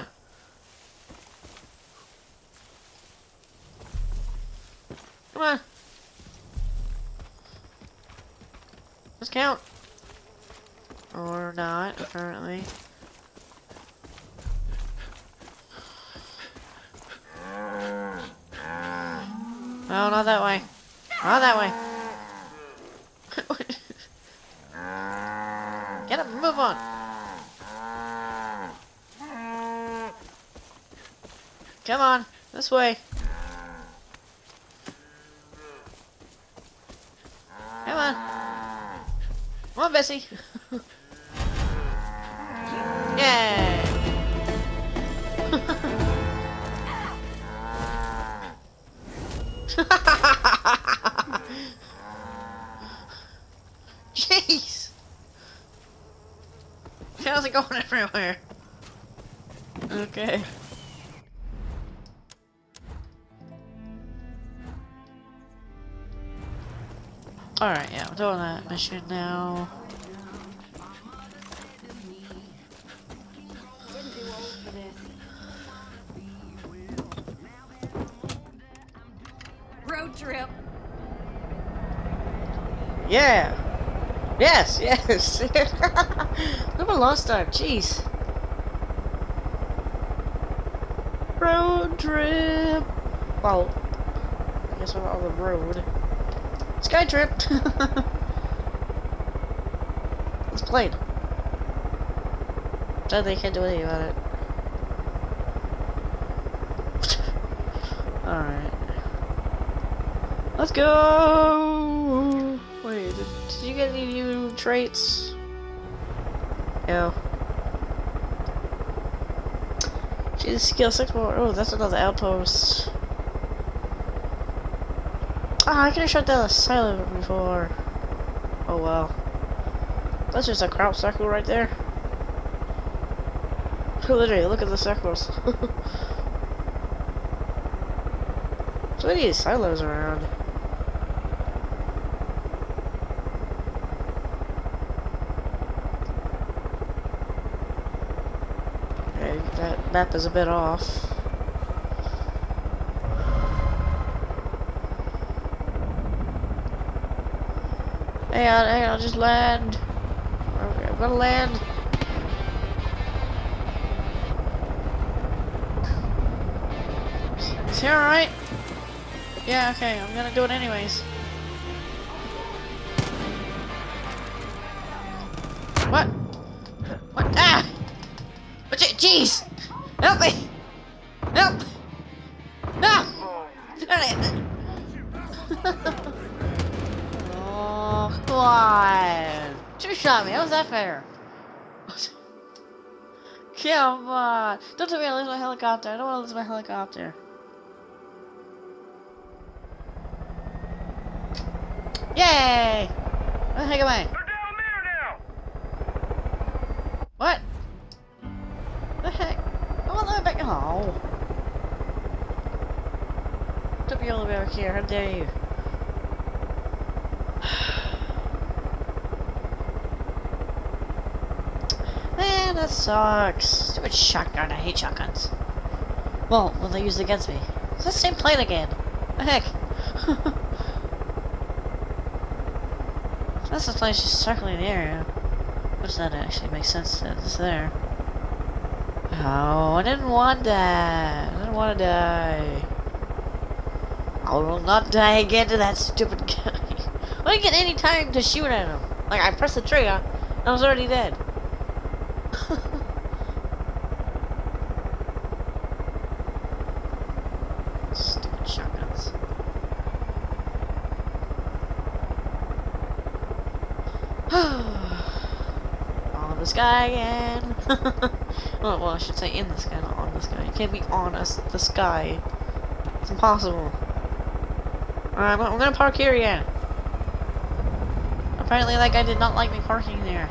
[SPEAKER 1] Come on. Let's count. Or not, apparently. No, not that way. Not that way. Get up, move on. Come on, this way. Come on. Come on, Bessie. Yay. Jeez. How's it going everywhere? Okay. Alright, yeah, I'm doing that mission now.
[SPEAKER 11] Road trip.
[SPEAKER 1] Yeah! Yes, yes! Never lost time, jeez. Road trip! Well, I guess we're on the road. Sky trip! It's played. Sadly, I can't do anything about it. Alright. Let's go! Wait, did, did you get any new traits? Yeah. She's skill six more. Oh, that's another outpost. Ah, I could have shut down the silo before. Oh well. That's just a crop circle right there. Literally, look at the circles. So many silos around. Okay, that map is a bit off. Hang on, hang on, just land. Okay, I'm gonna land. Is he alright? Yeah, okay, I'm gonna do it anyways. What? What? Ah! What? Jeez! Help me! Help! No! Oh, come on! Two shot me, how was that fair? Come on! Don't tell me I lose my helicopter, I don't want to lose my helicopter. Yay! Where the heck am I?
[SPEAKER 5] They're down there now!
[SPEAKER 1] What? The heck? I'm on the way back. Oh. Took me all the way over here. How dare you? Man, that sucks. Stupid shotgun. I hate shotguns. Well, when they use it against me. It's the same plane again. The heck? That's the place just circling the area. Which that actually makes sense that it's there. Oh, I didn't want that. I didn't want to die. I will not die again to that stupid guy. I didn't get any time to shoot at him. Like, I pressed the trigger, and I was already dead. Stupid shotguns. On the sky again. Oh, well, I should say in the sky, not on the sky. You can't be on us, the sky. It's impossible. Alright, I'm gonna park here again. Apparently that guy did not like me parking there.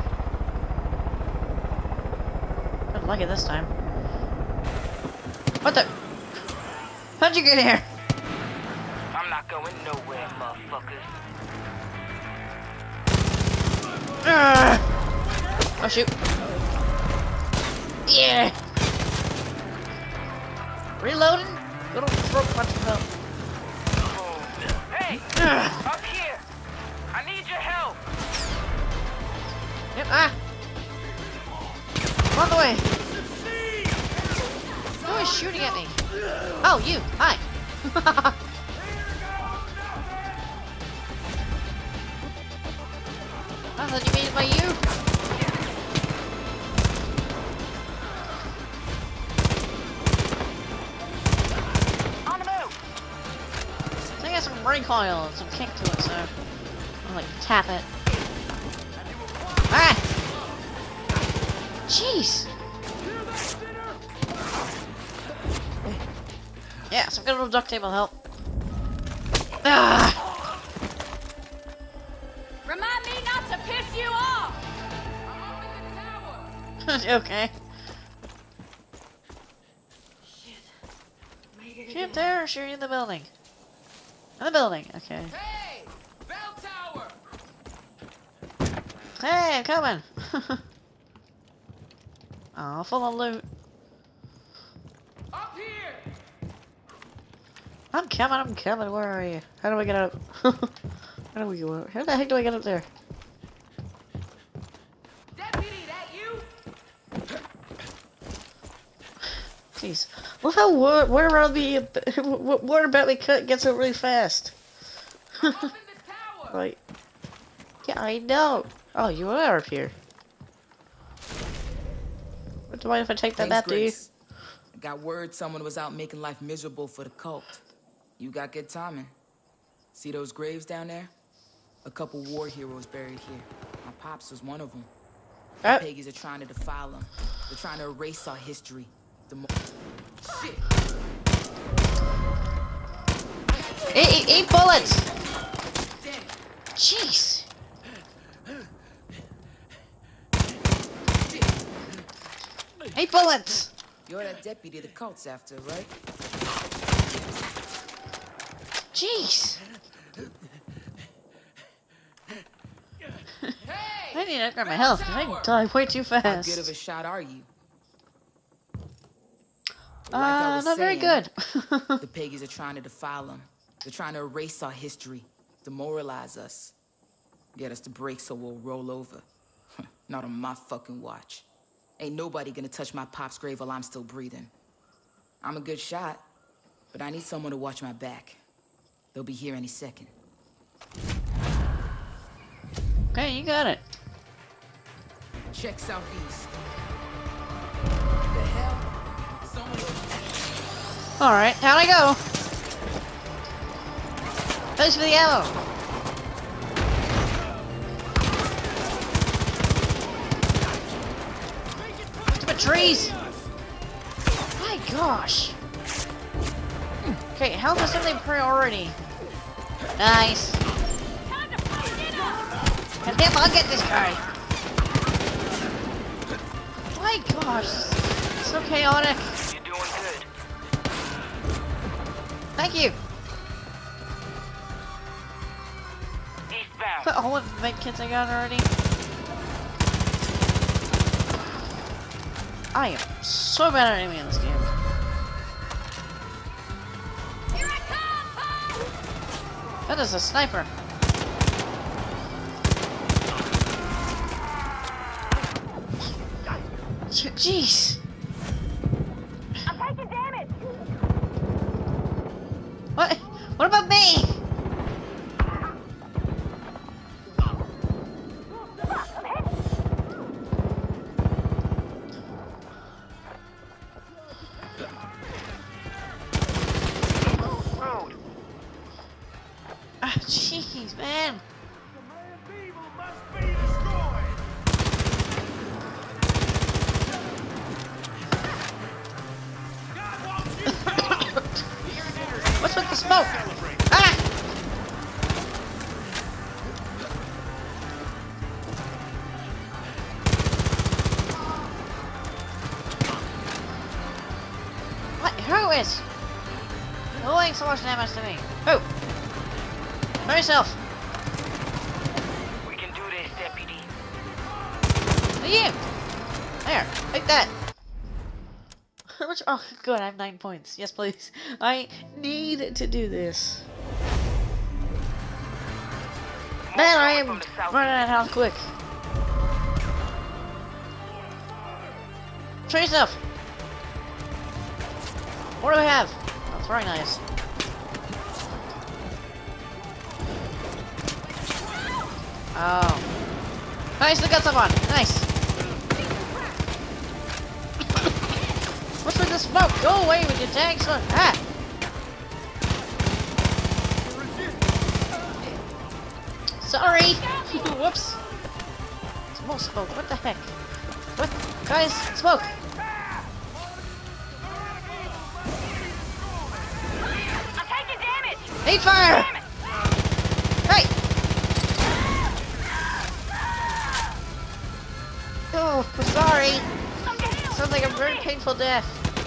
[SPEAKER 1] I didn't like it this time. What the? How'd you get here?
[SPEAKER 13] I'm not going nowhere, motherfuckers.
[SPEAKER 1] Uh, oh shoot. Yeah. Reloading? Little throat punch him up.
[SPEAKER 13] Hey!
[SPEAKER 1] Uh.
[SPEAKER 13] Up here! I need your help!
[SPEAKER 1] Yep, ah! On the way! Who is shooting at me? Oh, you! Hi! I thought you made it by you!
[SPEAKER 13] On the move!
[SPEAKER 1] So I got some recoil and some kick to it, so I'll like tap it. Ah! Jeez! Yeah, some good little duct tape will help. Ah!
[SPEAKER 8] Remind me not to piss you off!
[SPEAKER 1] Okay. Shit there, or shooting in the building? In the building, okay.
[SPEAKER 7] Hey! Bell tower!
[SPEAKER 1] Hey, I'm coming! Oh, full of loot.
[SPEAKER 7] Up here!
[SPEAKER 1] I'm coming, I'm coming, where are you? How do I get up? How do we go up? How the heck do I get up there?
[SPEAKER 7] Deputy, that you?
[SPEAKER 1] Jeez. Well, how where, where around me, where about me cut gets up really fast? Like, yeah, I know. Oh, you are up here. What do I if I take that
[SPEAKER 10] Thanks,
[SPEAKER 1] back to you?
[SPEAKER 10] Grace. I got word someone was out making life miserable for the cult. You got good timing. See those graves down there? A couple war heroes buried here. My pops was one of them. The
[SPEAKER 1] Oh.
[SPEAKER 10] Peggies are trying to defile them. They're trying to erase our history. The mo Shit!
[SPEAKER 1] Eight, eight, eight bullets!
[SPEAKER 10] Damn.
[SPEAKER 1] Jeez! Eight bullets!
[SPEAKER 10] You're that deputy the cult's after, right?
[SPEAKER 1] Jeez! I need to upgrade my health, because I die way too
[SPEAKER 10] How
[SPEAKER 1] fast.
[SPEAKER 10] good of a shot are you? Like
[SPEAKER 1] Uh,
[SPEAKER 10] I was
[SPEAKER 1] not very
[SPEAKER 10] saying,
[SPEAKER 1] good.
[SPEAKER 10] The Peggies are trying to defile them. They're trying to erase our history, demoralize us, get us to break so we'll roll over. Not on my fucking watch. Ain't nobody gonna touch my pop's grave while I'm still breathing. I'm a good shot, but I need someone to watch my back. They'll be here any second.
[SPEAKER 1] Okay, you got it.
[SPEAKER 10] Check southeast. The hell? Someone...
[SPEAKER 1] Alright, how'd I go? Thanks for the ammo. Stupid trees! My gosh! Okay, health is something priority. Nice. And damn, I'll get this guy. My gosh, it's so chaotic.
[SPEAKER 13] You're doing good.
[SPEAKER 1] Thank you.
[SPEAKER 13] Eastbound.
[SPEAKER 1] All of the med kits I got already. I am so bad at aiming in this game.
[SPEAKER 8] Here I come!
[SPEAKER 1] That is a sniper. Jeez.
[SPEAKER 8] I'm taking damage!
[SPEAKER 1] What? What about me? Ah, jeez, man. What's with the smoke? Ah! What? Who is? Doing so much damage to me. Who? By yourself.
[SPEAKER 13] We can do this, deputy.
[SPEAKER 1] You. There. Take that. How much? Oh, good. I have nine points. Yes, please. I need to do this. Man, I am running out of health quick. Try yourself. What do we have? Oh, throwing knives. Oh. Nice, they got someone. Nice. What's with the smoke? Go away with your tanks. Ah. Sorry. Whoops. More smoke. What the heck? What? Guys, smoke.
[SPEAKER 8] I'm taking damage!
[SPEAKER 1] Need fire. Hey. Oh, sorry. Sounds like a very painful death.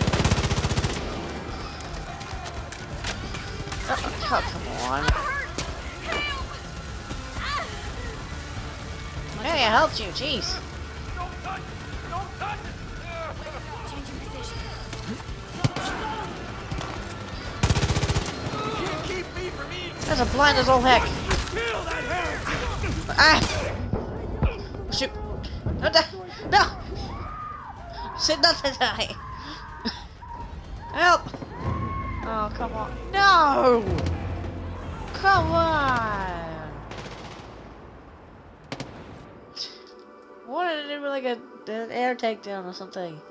[SPEAKER 1] Oh, oh, come on. Hey, I helped you, jeez.
[SPEAKER 8] Changing position.
[SPEAKER 1] That's a blind as all heck. Ah! Shoot. No, no! No! Said not to die. Help! Oh, come on. No! Come on! What did it do with like a, an air takedown or something?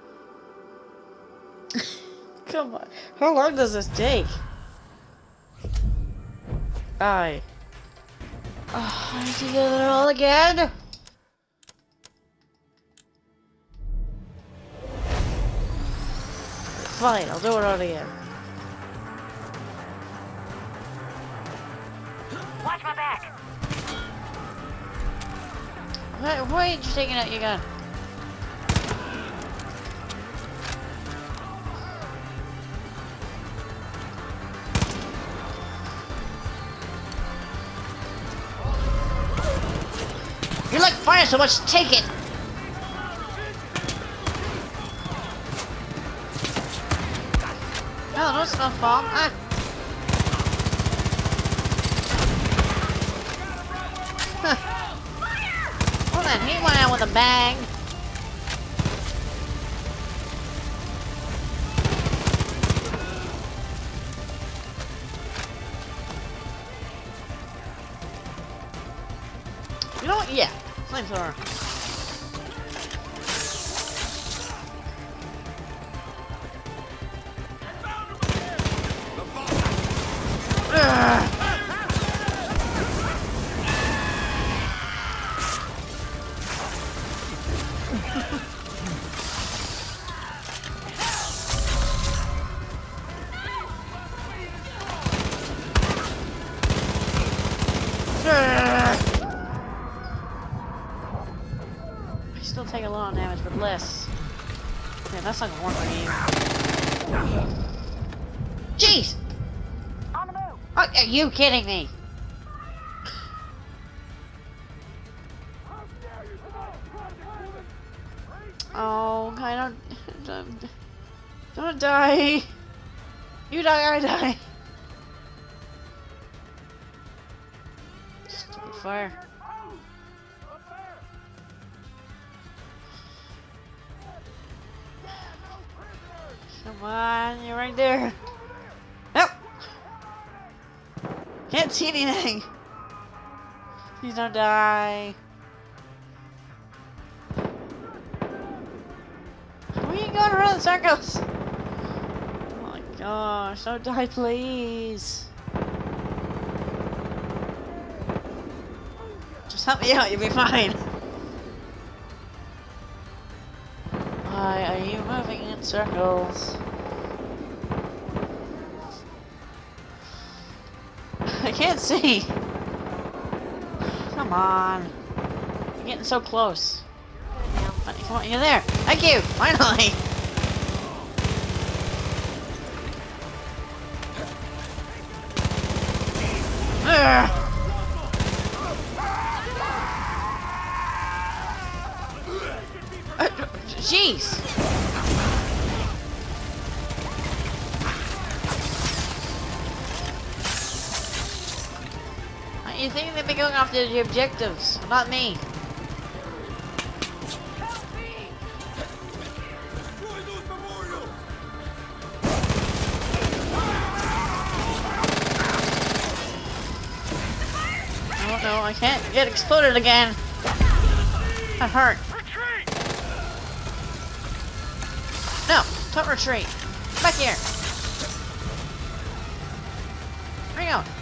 [SPEAKER 1] Come on. How long does this take? I. Oh, I need to do it all again? Fine, I'll do it all again.
[SPEAKER 8] Watch my back!
[SPEAKER 1] Why, why ain't you taking out your gun? You like fire so much, take it! No, no snuff bomb. Ah. Huh. Well then, he went out with a bang. You know what? Yeah. Flamethrower. amount of damage, but less. Yeah, that's not gonna work for you. Jeez!
[SPEAKER 8] On the move.
[SPEAKER 1] Oh, are you kidding me? Oh, I don't, don't, don't die. You die, I die. Stupid fire. Come on, you're right there. Nope. Can't see anything. Please don't die. Where are you going around in circles? Oh my gosh, don't die, please. Just help me out, you'll be fine. Why are you moving in circles? I can't see. Come on. You're getting so close. Come on, you're there. Thank you. Finally. Ugh. Uh, Jeez. You think they'd be going after the objectives, not me. Oh no, I can't get exploded again. That hurt. No, don't retreat. Back here. Where are you going?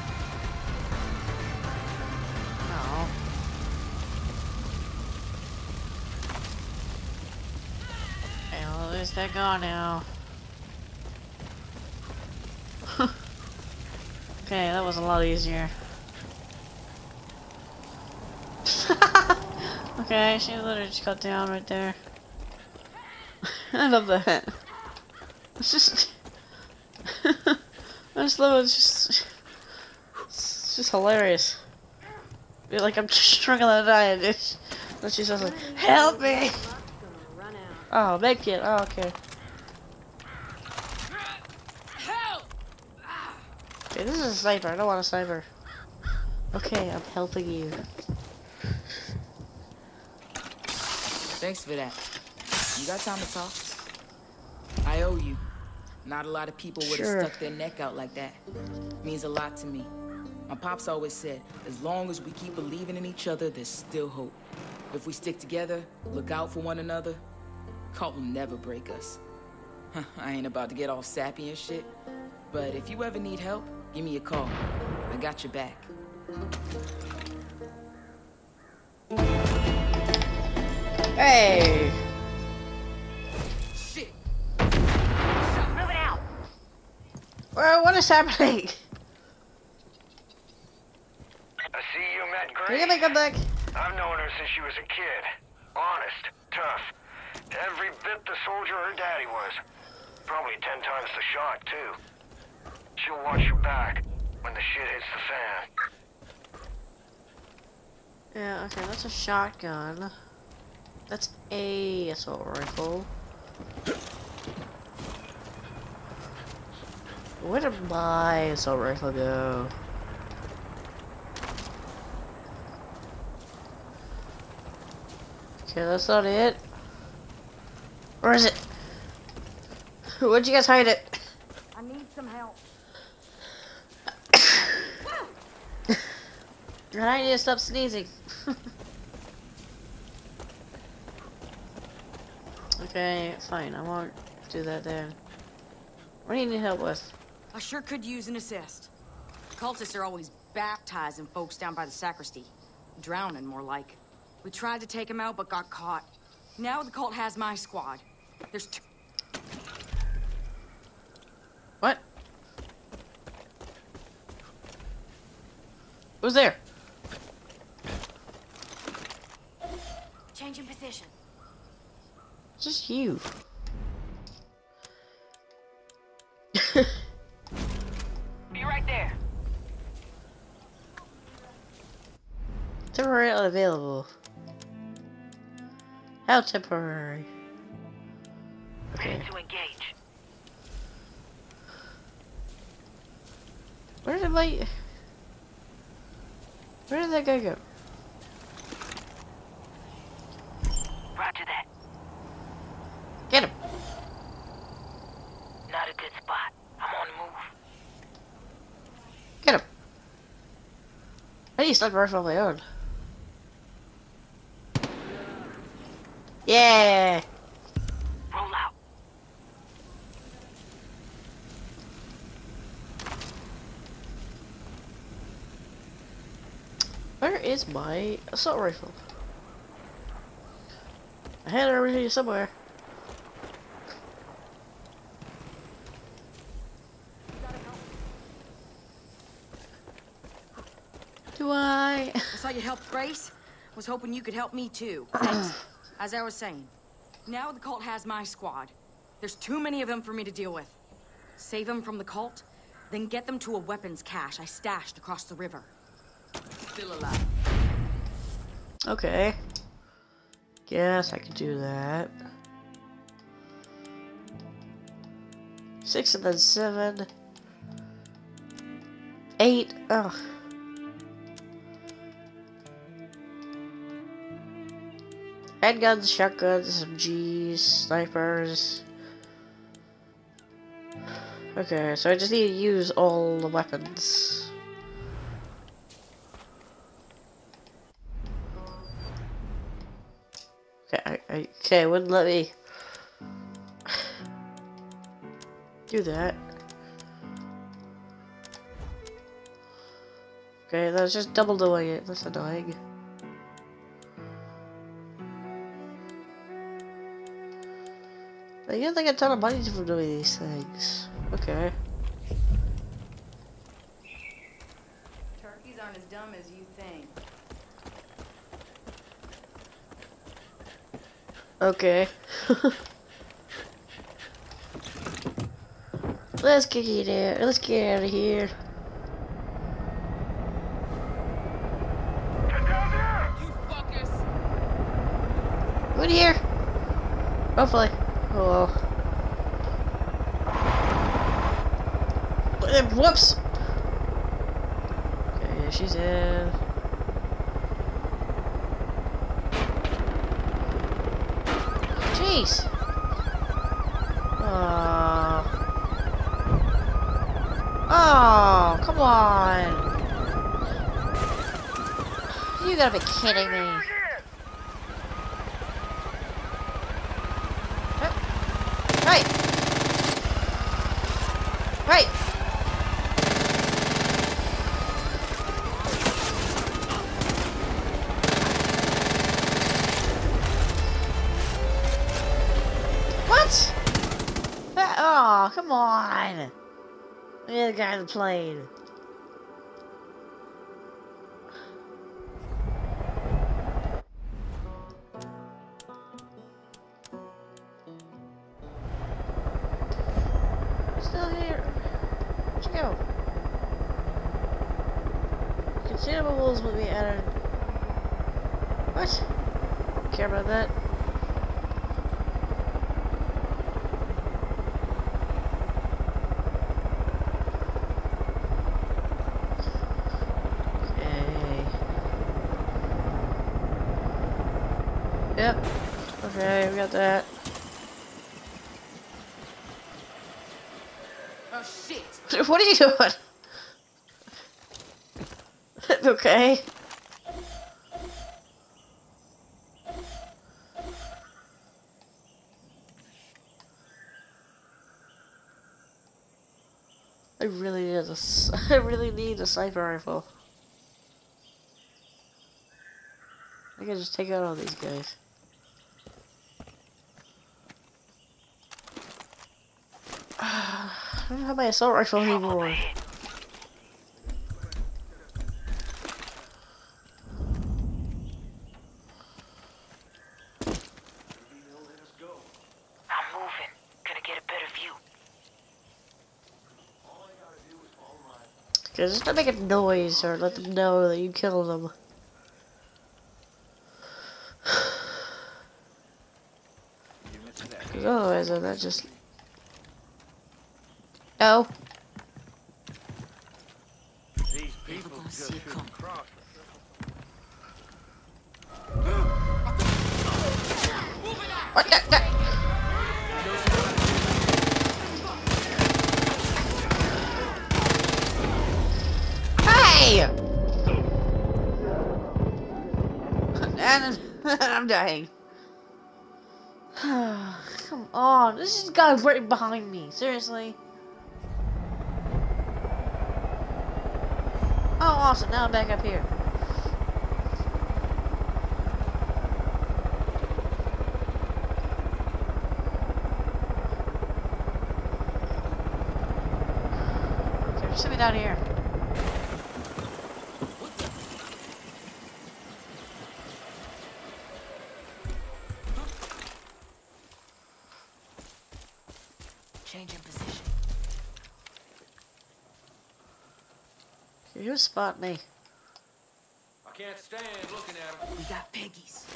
[SPEAKER 1] They're gone now. Okay, that was a lot easier. Okay, she literally just got down right there. I love that. It's just... I just love it, it's just... It's just hilarious. I feel like I'm just struggling to die and it's... And she's just like, help me! Oh, make it. Oh, okay. Okay, this is a sniper. I don't want a sniper. Okay, I'm helping you.
[SPEAKER 10] Thanks for that. You got time to talk? I owe you. Not a lot of people would have
[SPEAKER 1] Sure.
[SPEAKER 10] stuck their neck out like that. Means a lot to me. My pops always said, as long as we keep believing in each other, there's still hope. If we stick together, look out for one another, Colt will never break us. I ain't about to get all sappy and shit, but if you ever need help, give me a call. I got your back.
[SPEAKER 1] Hey!
[SPEAKER 10] Shit!
[SPEAKER 8] Move it out!
[SPEAKER 1] Well, what is happening?
[SPEAKER 5] I see you met
[SPEAKER 1] Are
[SPEAKER 5] Grace.
[SPEAKER 1] you gonna come back?
[SPEAKER 5] I've known her since she was a kid. Honest, tough. Every bit the soldier her daddy was. Probably ten times the shot, too. She'll watch your back when the shit hits the fan.
[SPEAKER 1] Yeah, okay, that's a shotgun. That's a assault rifle. Where did my assault rifle go? Okay, that's not it. Where is it? Where'd you guys hide it?
[SPEAKER 8] I need some help.
[SPEAKER 1] And I need to stop sneezing. Okay, fine. I won't do that then. What do you need help with?
[SPEAKER 2] I sure could use an assist. Cultists are always baptizing folks down by the sacristy. Drowning, more like. We tried to take them out, but got caught. Now the cult has my squad. There's two...
[SPEAKER 1] What? Who's there?
[SPEAKER 8] Changing position.
[SPEAKER 1] Just you.
[SPEAKER 2] Be right there.
[SPEAKER 1] Temporarily available. How temporary? Okay.
[SPEAKER 13] Ready to engage.
[SPEAKER 1] Where did my... Where did that guy go?
[SPEAKER 13] Roger that.
[SPEAKER 1] Get him!
[SPEAKER 13] Not a good spot. I'm on the move.
[SPEAKER 1] Get him! I need to sniper rifle on my own. Yeah!
[SPEAKER 13] Roll out.
[SPEAKER 1] Where is my assault rifle? I had it over here somewhere. Do I?
[SPEAKER 2] I saw you helped Grace. Was hoping you could help me too. Thanks. As I was saying, now the cult has my squad. There's too many of them for me to deal with. Save them from the cult, then get them to a weapons cache I stashed across the river. Still alive.
[SPEAKER 1] Okay. Guess I could do that. Six and then seven. Eight. Oh. Handguns, shotguns, S M Gs, snipers. Okay, so I just need to use all the weapons. Okay, I, I, okay, it wouldn't let me do that. Okay, that was just double doing it. That's annoying. I get like a ton of money for doing these things. Okay.
[SPEAKER 2] Turkeys aren't as dumb as you think.
[SPEAKER 1] Okay. Let's get it out. Let's get out of here.
[SPEAKER 12] Get down there! You fuckers!
[SPEAKER 1] Good here. Hopefully. Oh well. Whoops! Okay, she's in. Jeez! Oh. Oh, come on! You gotta be kidding me. Right! Right! What? That, oh, come on! Look at the guy in the plane. Still here. Where'd you go? Consumables will be added. What? Don't care about that. Okay. Yep. Okay, we got that.
[SPEAKER 10] Oh shit!
[SPEAKER 1] What are you doing? Okay. I really need a, s- I really need a sniper rifle. I can just take out all these guys. I don't have my assault rifle anymore. Cause just to make a noise or let them know that you killed them. Cause otherwise, then that just. No.
[SPEAKER 12] These people just shouldn't cross.
[SPEAKER 1] What the? the Hey! And I'm dying. Come on, this is guy right behind me. Seriously. Oh, awesome! Now I'm back up here. Okay, just sit me down here.
[SPEAKER 10] Changing position.
[SPEAKER 1] You spot me.
[SPEAKER 12] I can't stand looking at them.
[SPEAKER 10] We got Peggy's.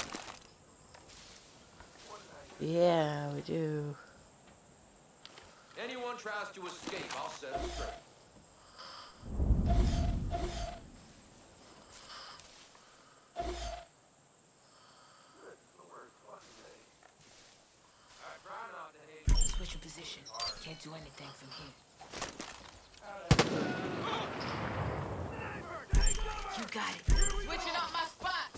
[SPEAKER 1] Yeah, we do.
[SPEAKER 12] Anyone tries to escape, I'll set them straight.
[SPEAKER 10] Switching position. Can't do anything from here. You got it. Switching up my spot.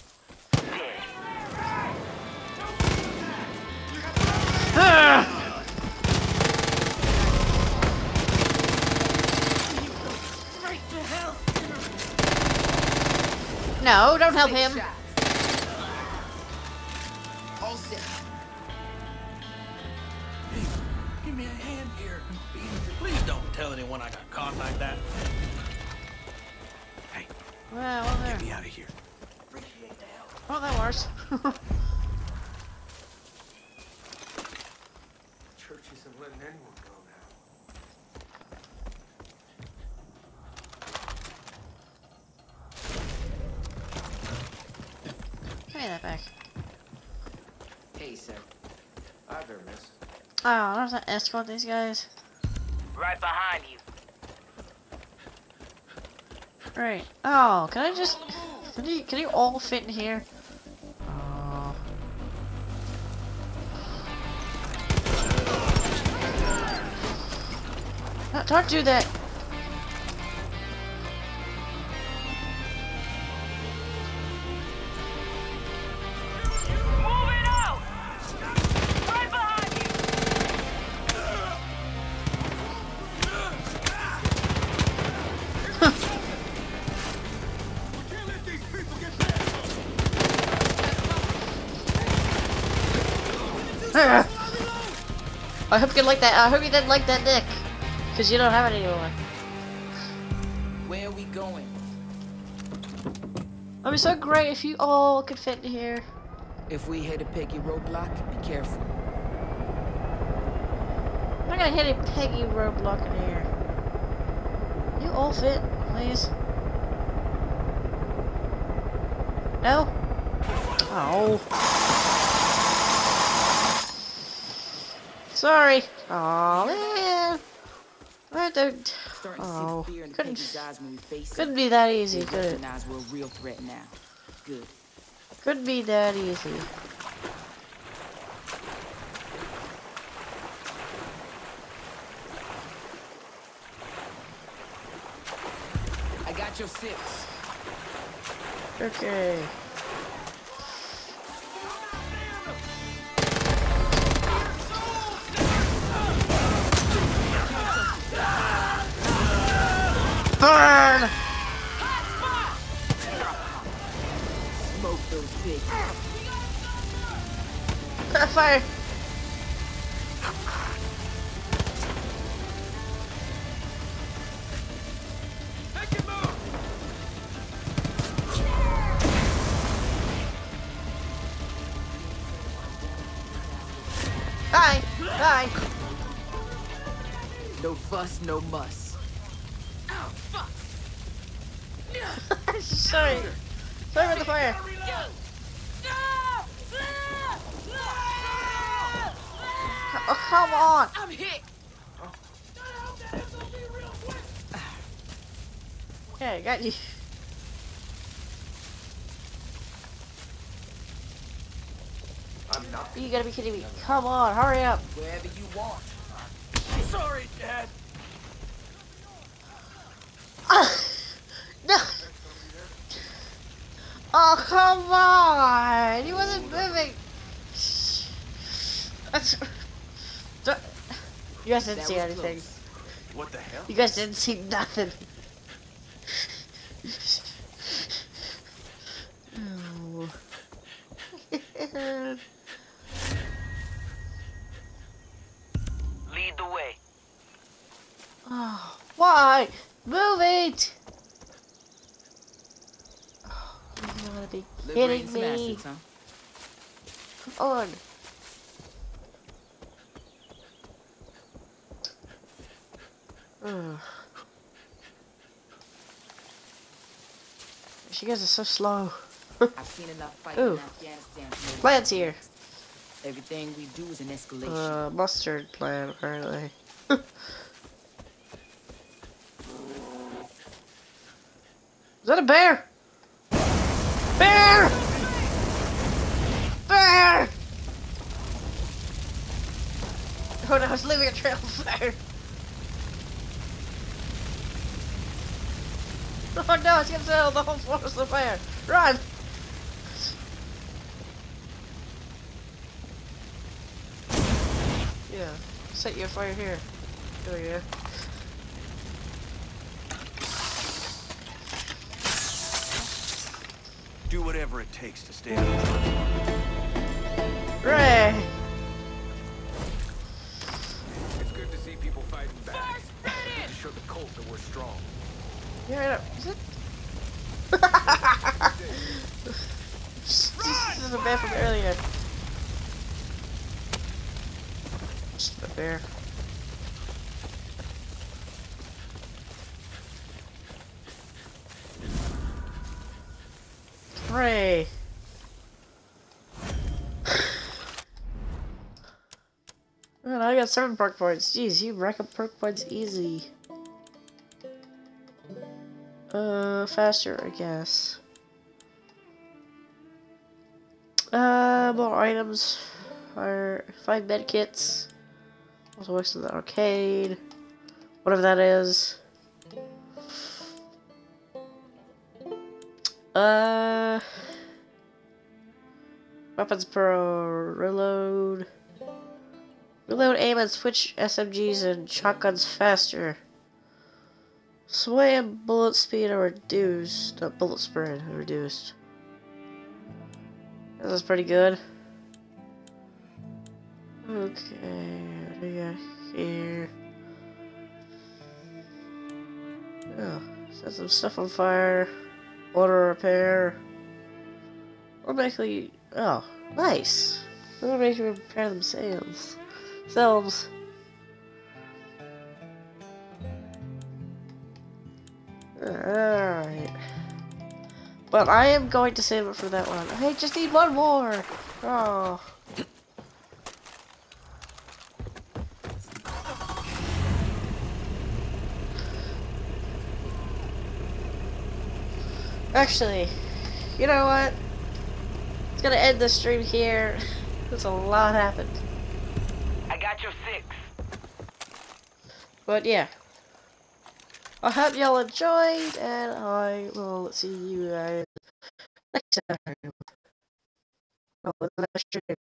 [SPEAKER 1] No, don't help him.
[SPEAKER 10] All set.
[SPEAKER 14] Give me a hand here. Please don't tell anyone I got caught like that. Hey,
[SPEAKER 1] Well, well there.
[SPEAKER 14] get me out of here.
[SPEAKER 1] Oh, that works.
[SPEAKER 12] Church isn't letting anyone go now.
[SPEAKER 1] Give me that back.
[SPEAKER 7] Hey, sir.
[SPEAKER 12] Hi there, miss.
[SPEAKER 1] Oh, I don't have to escort these guys.
[SPEAKER 13] Right behind you.
[SPEAKER 1] Right. Oh, can I just... Can you, can you all fit in here? Oh. No, don't do that.
[SPEAKER 13] Moving out! Right behind you!
[SPEAKER 1] I hope you like that. I hope you didn't like that dick, because you don't have it anymore.
[SPEAKER 10] Where are we going?
[SPEAKER 1] It'd be so great if you all could fit in here.
[SPEAKER 10] If we hit a Peggy roadblock, be careful.
[SPEAKER 1] I'm not gonna hit a Peggy roadblock in here. You all fit, please. No? Oh. Sorry. Aw, man. I don't. Oh. Couldn't, couldn't be that easy, could it?
[SPEAKER 10] Recognize we're a real threat now. Good.
[SPEAKER 1] Couldn't be that easy.
[SPEAKER 10] I got your six.
[SPEAKER 1] Okay. Burn!
[SPEAKER 10] Smoke those pigs.
[SPEAKER 1] Fire! Bye! Bye!
[SPEAKER 10] No fuss, no muss. Oh, fuck!
[SPEAKER 1] Sorry. Sorry about the fire. Oh, come on.
[SPEAKER 10] I'm hit.
[SPEAKER 1] Okay, I got you.
[SPEAKER 4] I'm not.
[SPEAKER 1] You gotta be kidding me. Come on, hurry up.
[SPEAKER 10] Wherever you want.
[SPEAKER 14] Sorry, Dad.
[SPEAKER 1] No. Oh, come on. He wasn't moving. That's... You guys didn't
[SPEAKER 10] That
[SPEAKER 1] see
[SPEAKER 10] was
[SPEAKER 1] anything.
[SPEAKER 10] close.
[SPEAKER 12] What the hell?
[SPEAKER 1] You guys didn't see nothing. Oh.
[SPEAKER 13] Lead the way.
[SPEAKER 1] Oh, why? Move it! Oh, you gotta be
[SPEAKER 10] Liberating
[SPEAKER 1] kidding
[SPEAKER 10] some
[SPEAKER 1] me.
[SPEAKER 10] assets, huh?
[SPEAKER 1] Come on. Ugh. You guys are so slow.
[SPEAKER 10] I've seen enough fighting in
[SPEAKER 1] Ooh.
[SPEAKER 10] Afghanistan. to know
[SPEAKER 1] Plants
[SPEAKER 10] what
[SPEAKER 1] here.
[SPEAKER 10] next. Everything we do is an escalation.
[SPEAKER 1] Uh, mustard plant, apparently. Is that a bear? Bear! Bear! Oh no, it's leaving a trail of fire. Oh no, it's gonna set the whole forest on fire. Run! Yeah, set your fire here. There you go.
[SPEAKER 12] Do whatever it takes to stay out of trouble.
[SPEAKER 1] Ray!
[SPEAKER 12] It's good to see people fighting back. Good to show the cult that we're strong.
[SPEAKER 1] Yeah, I know. Is it? This is a bear from earlier. Just a bear. Hooray! Man, I got seven perk points. Jeez, you rack up perk points easy. Uh, faster, I guess. Uh, more items. Fire, five med kits. Also works in the arcade. Whatever that is. Uh, weapons per reload. Reload, aim, and switch S M Gs and shotguns faster. Sway and bullet speed are reduced. No, bullet spread are reduced. This is pretty good. Okay, what do we got here? Oh, set some stuff on fire. Auto repair. Automatically. Oh, nice. Automatically repair themselves. Selves. Alright. But I am going to save it for that one. I just need one more. Oh. Actually, you know what? It's gonna end the stream here. There's a lot happened.
[SPEAKER 13] I got your six.
[SPEAKER 1] But yeah. I hope y'all enjoyed, and I will see you guys next time. Oh, the next stream.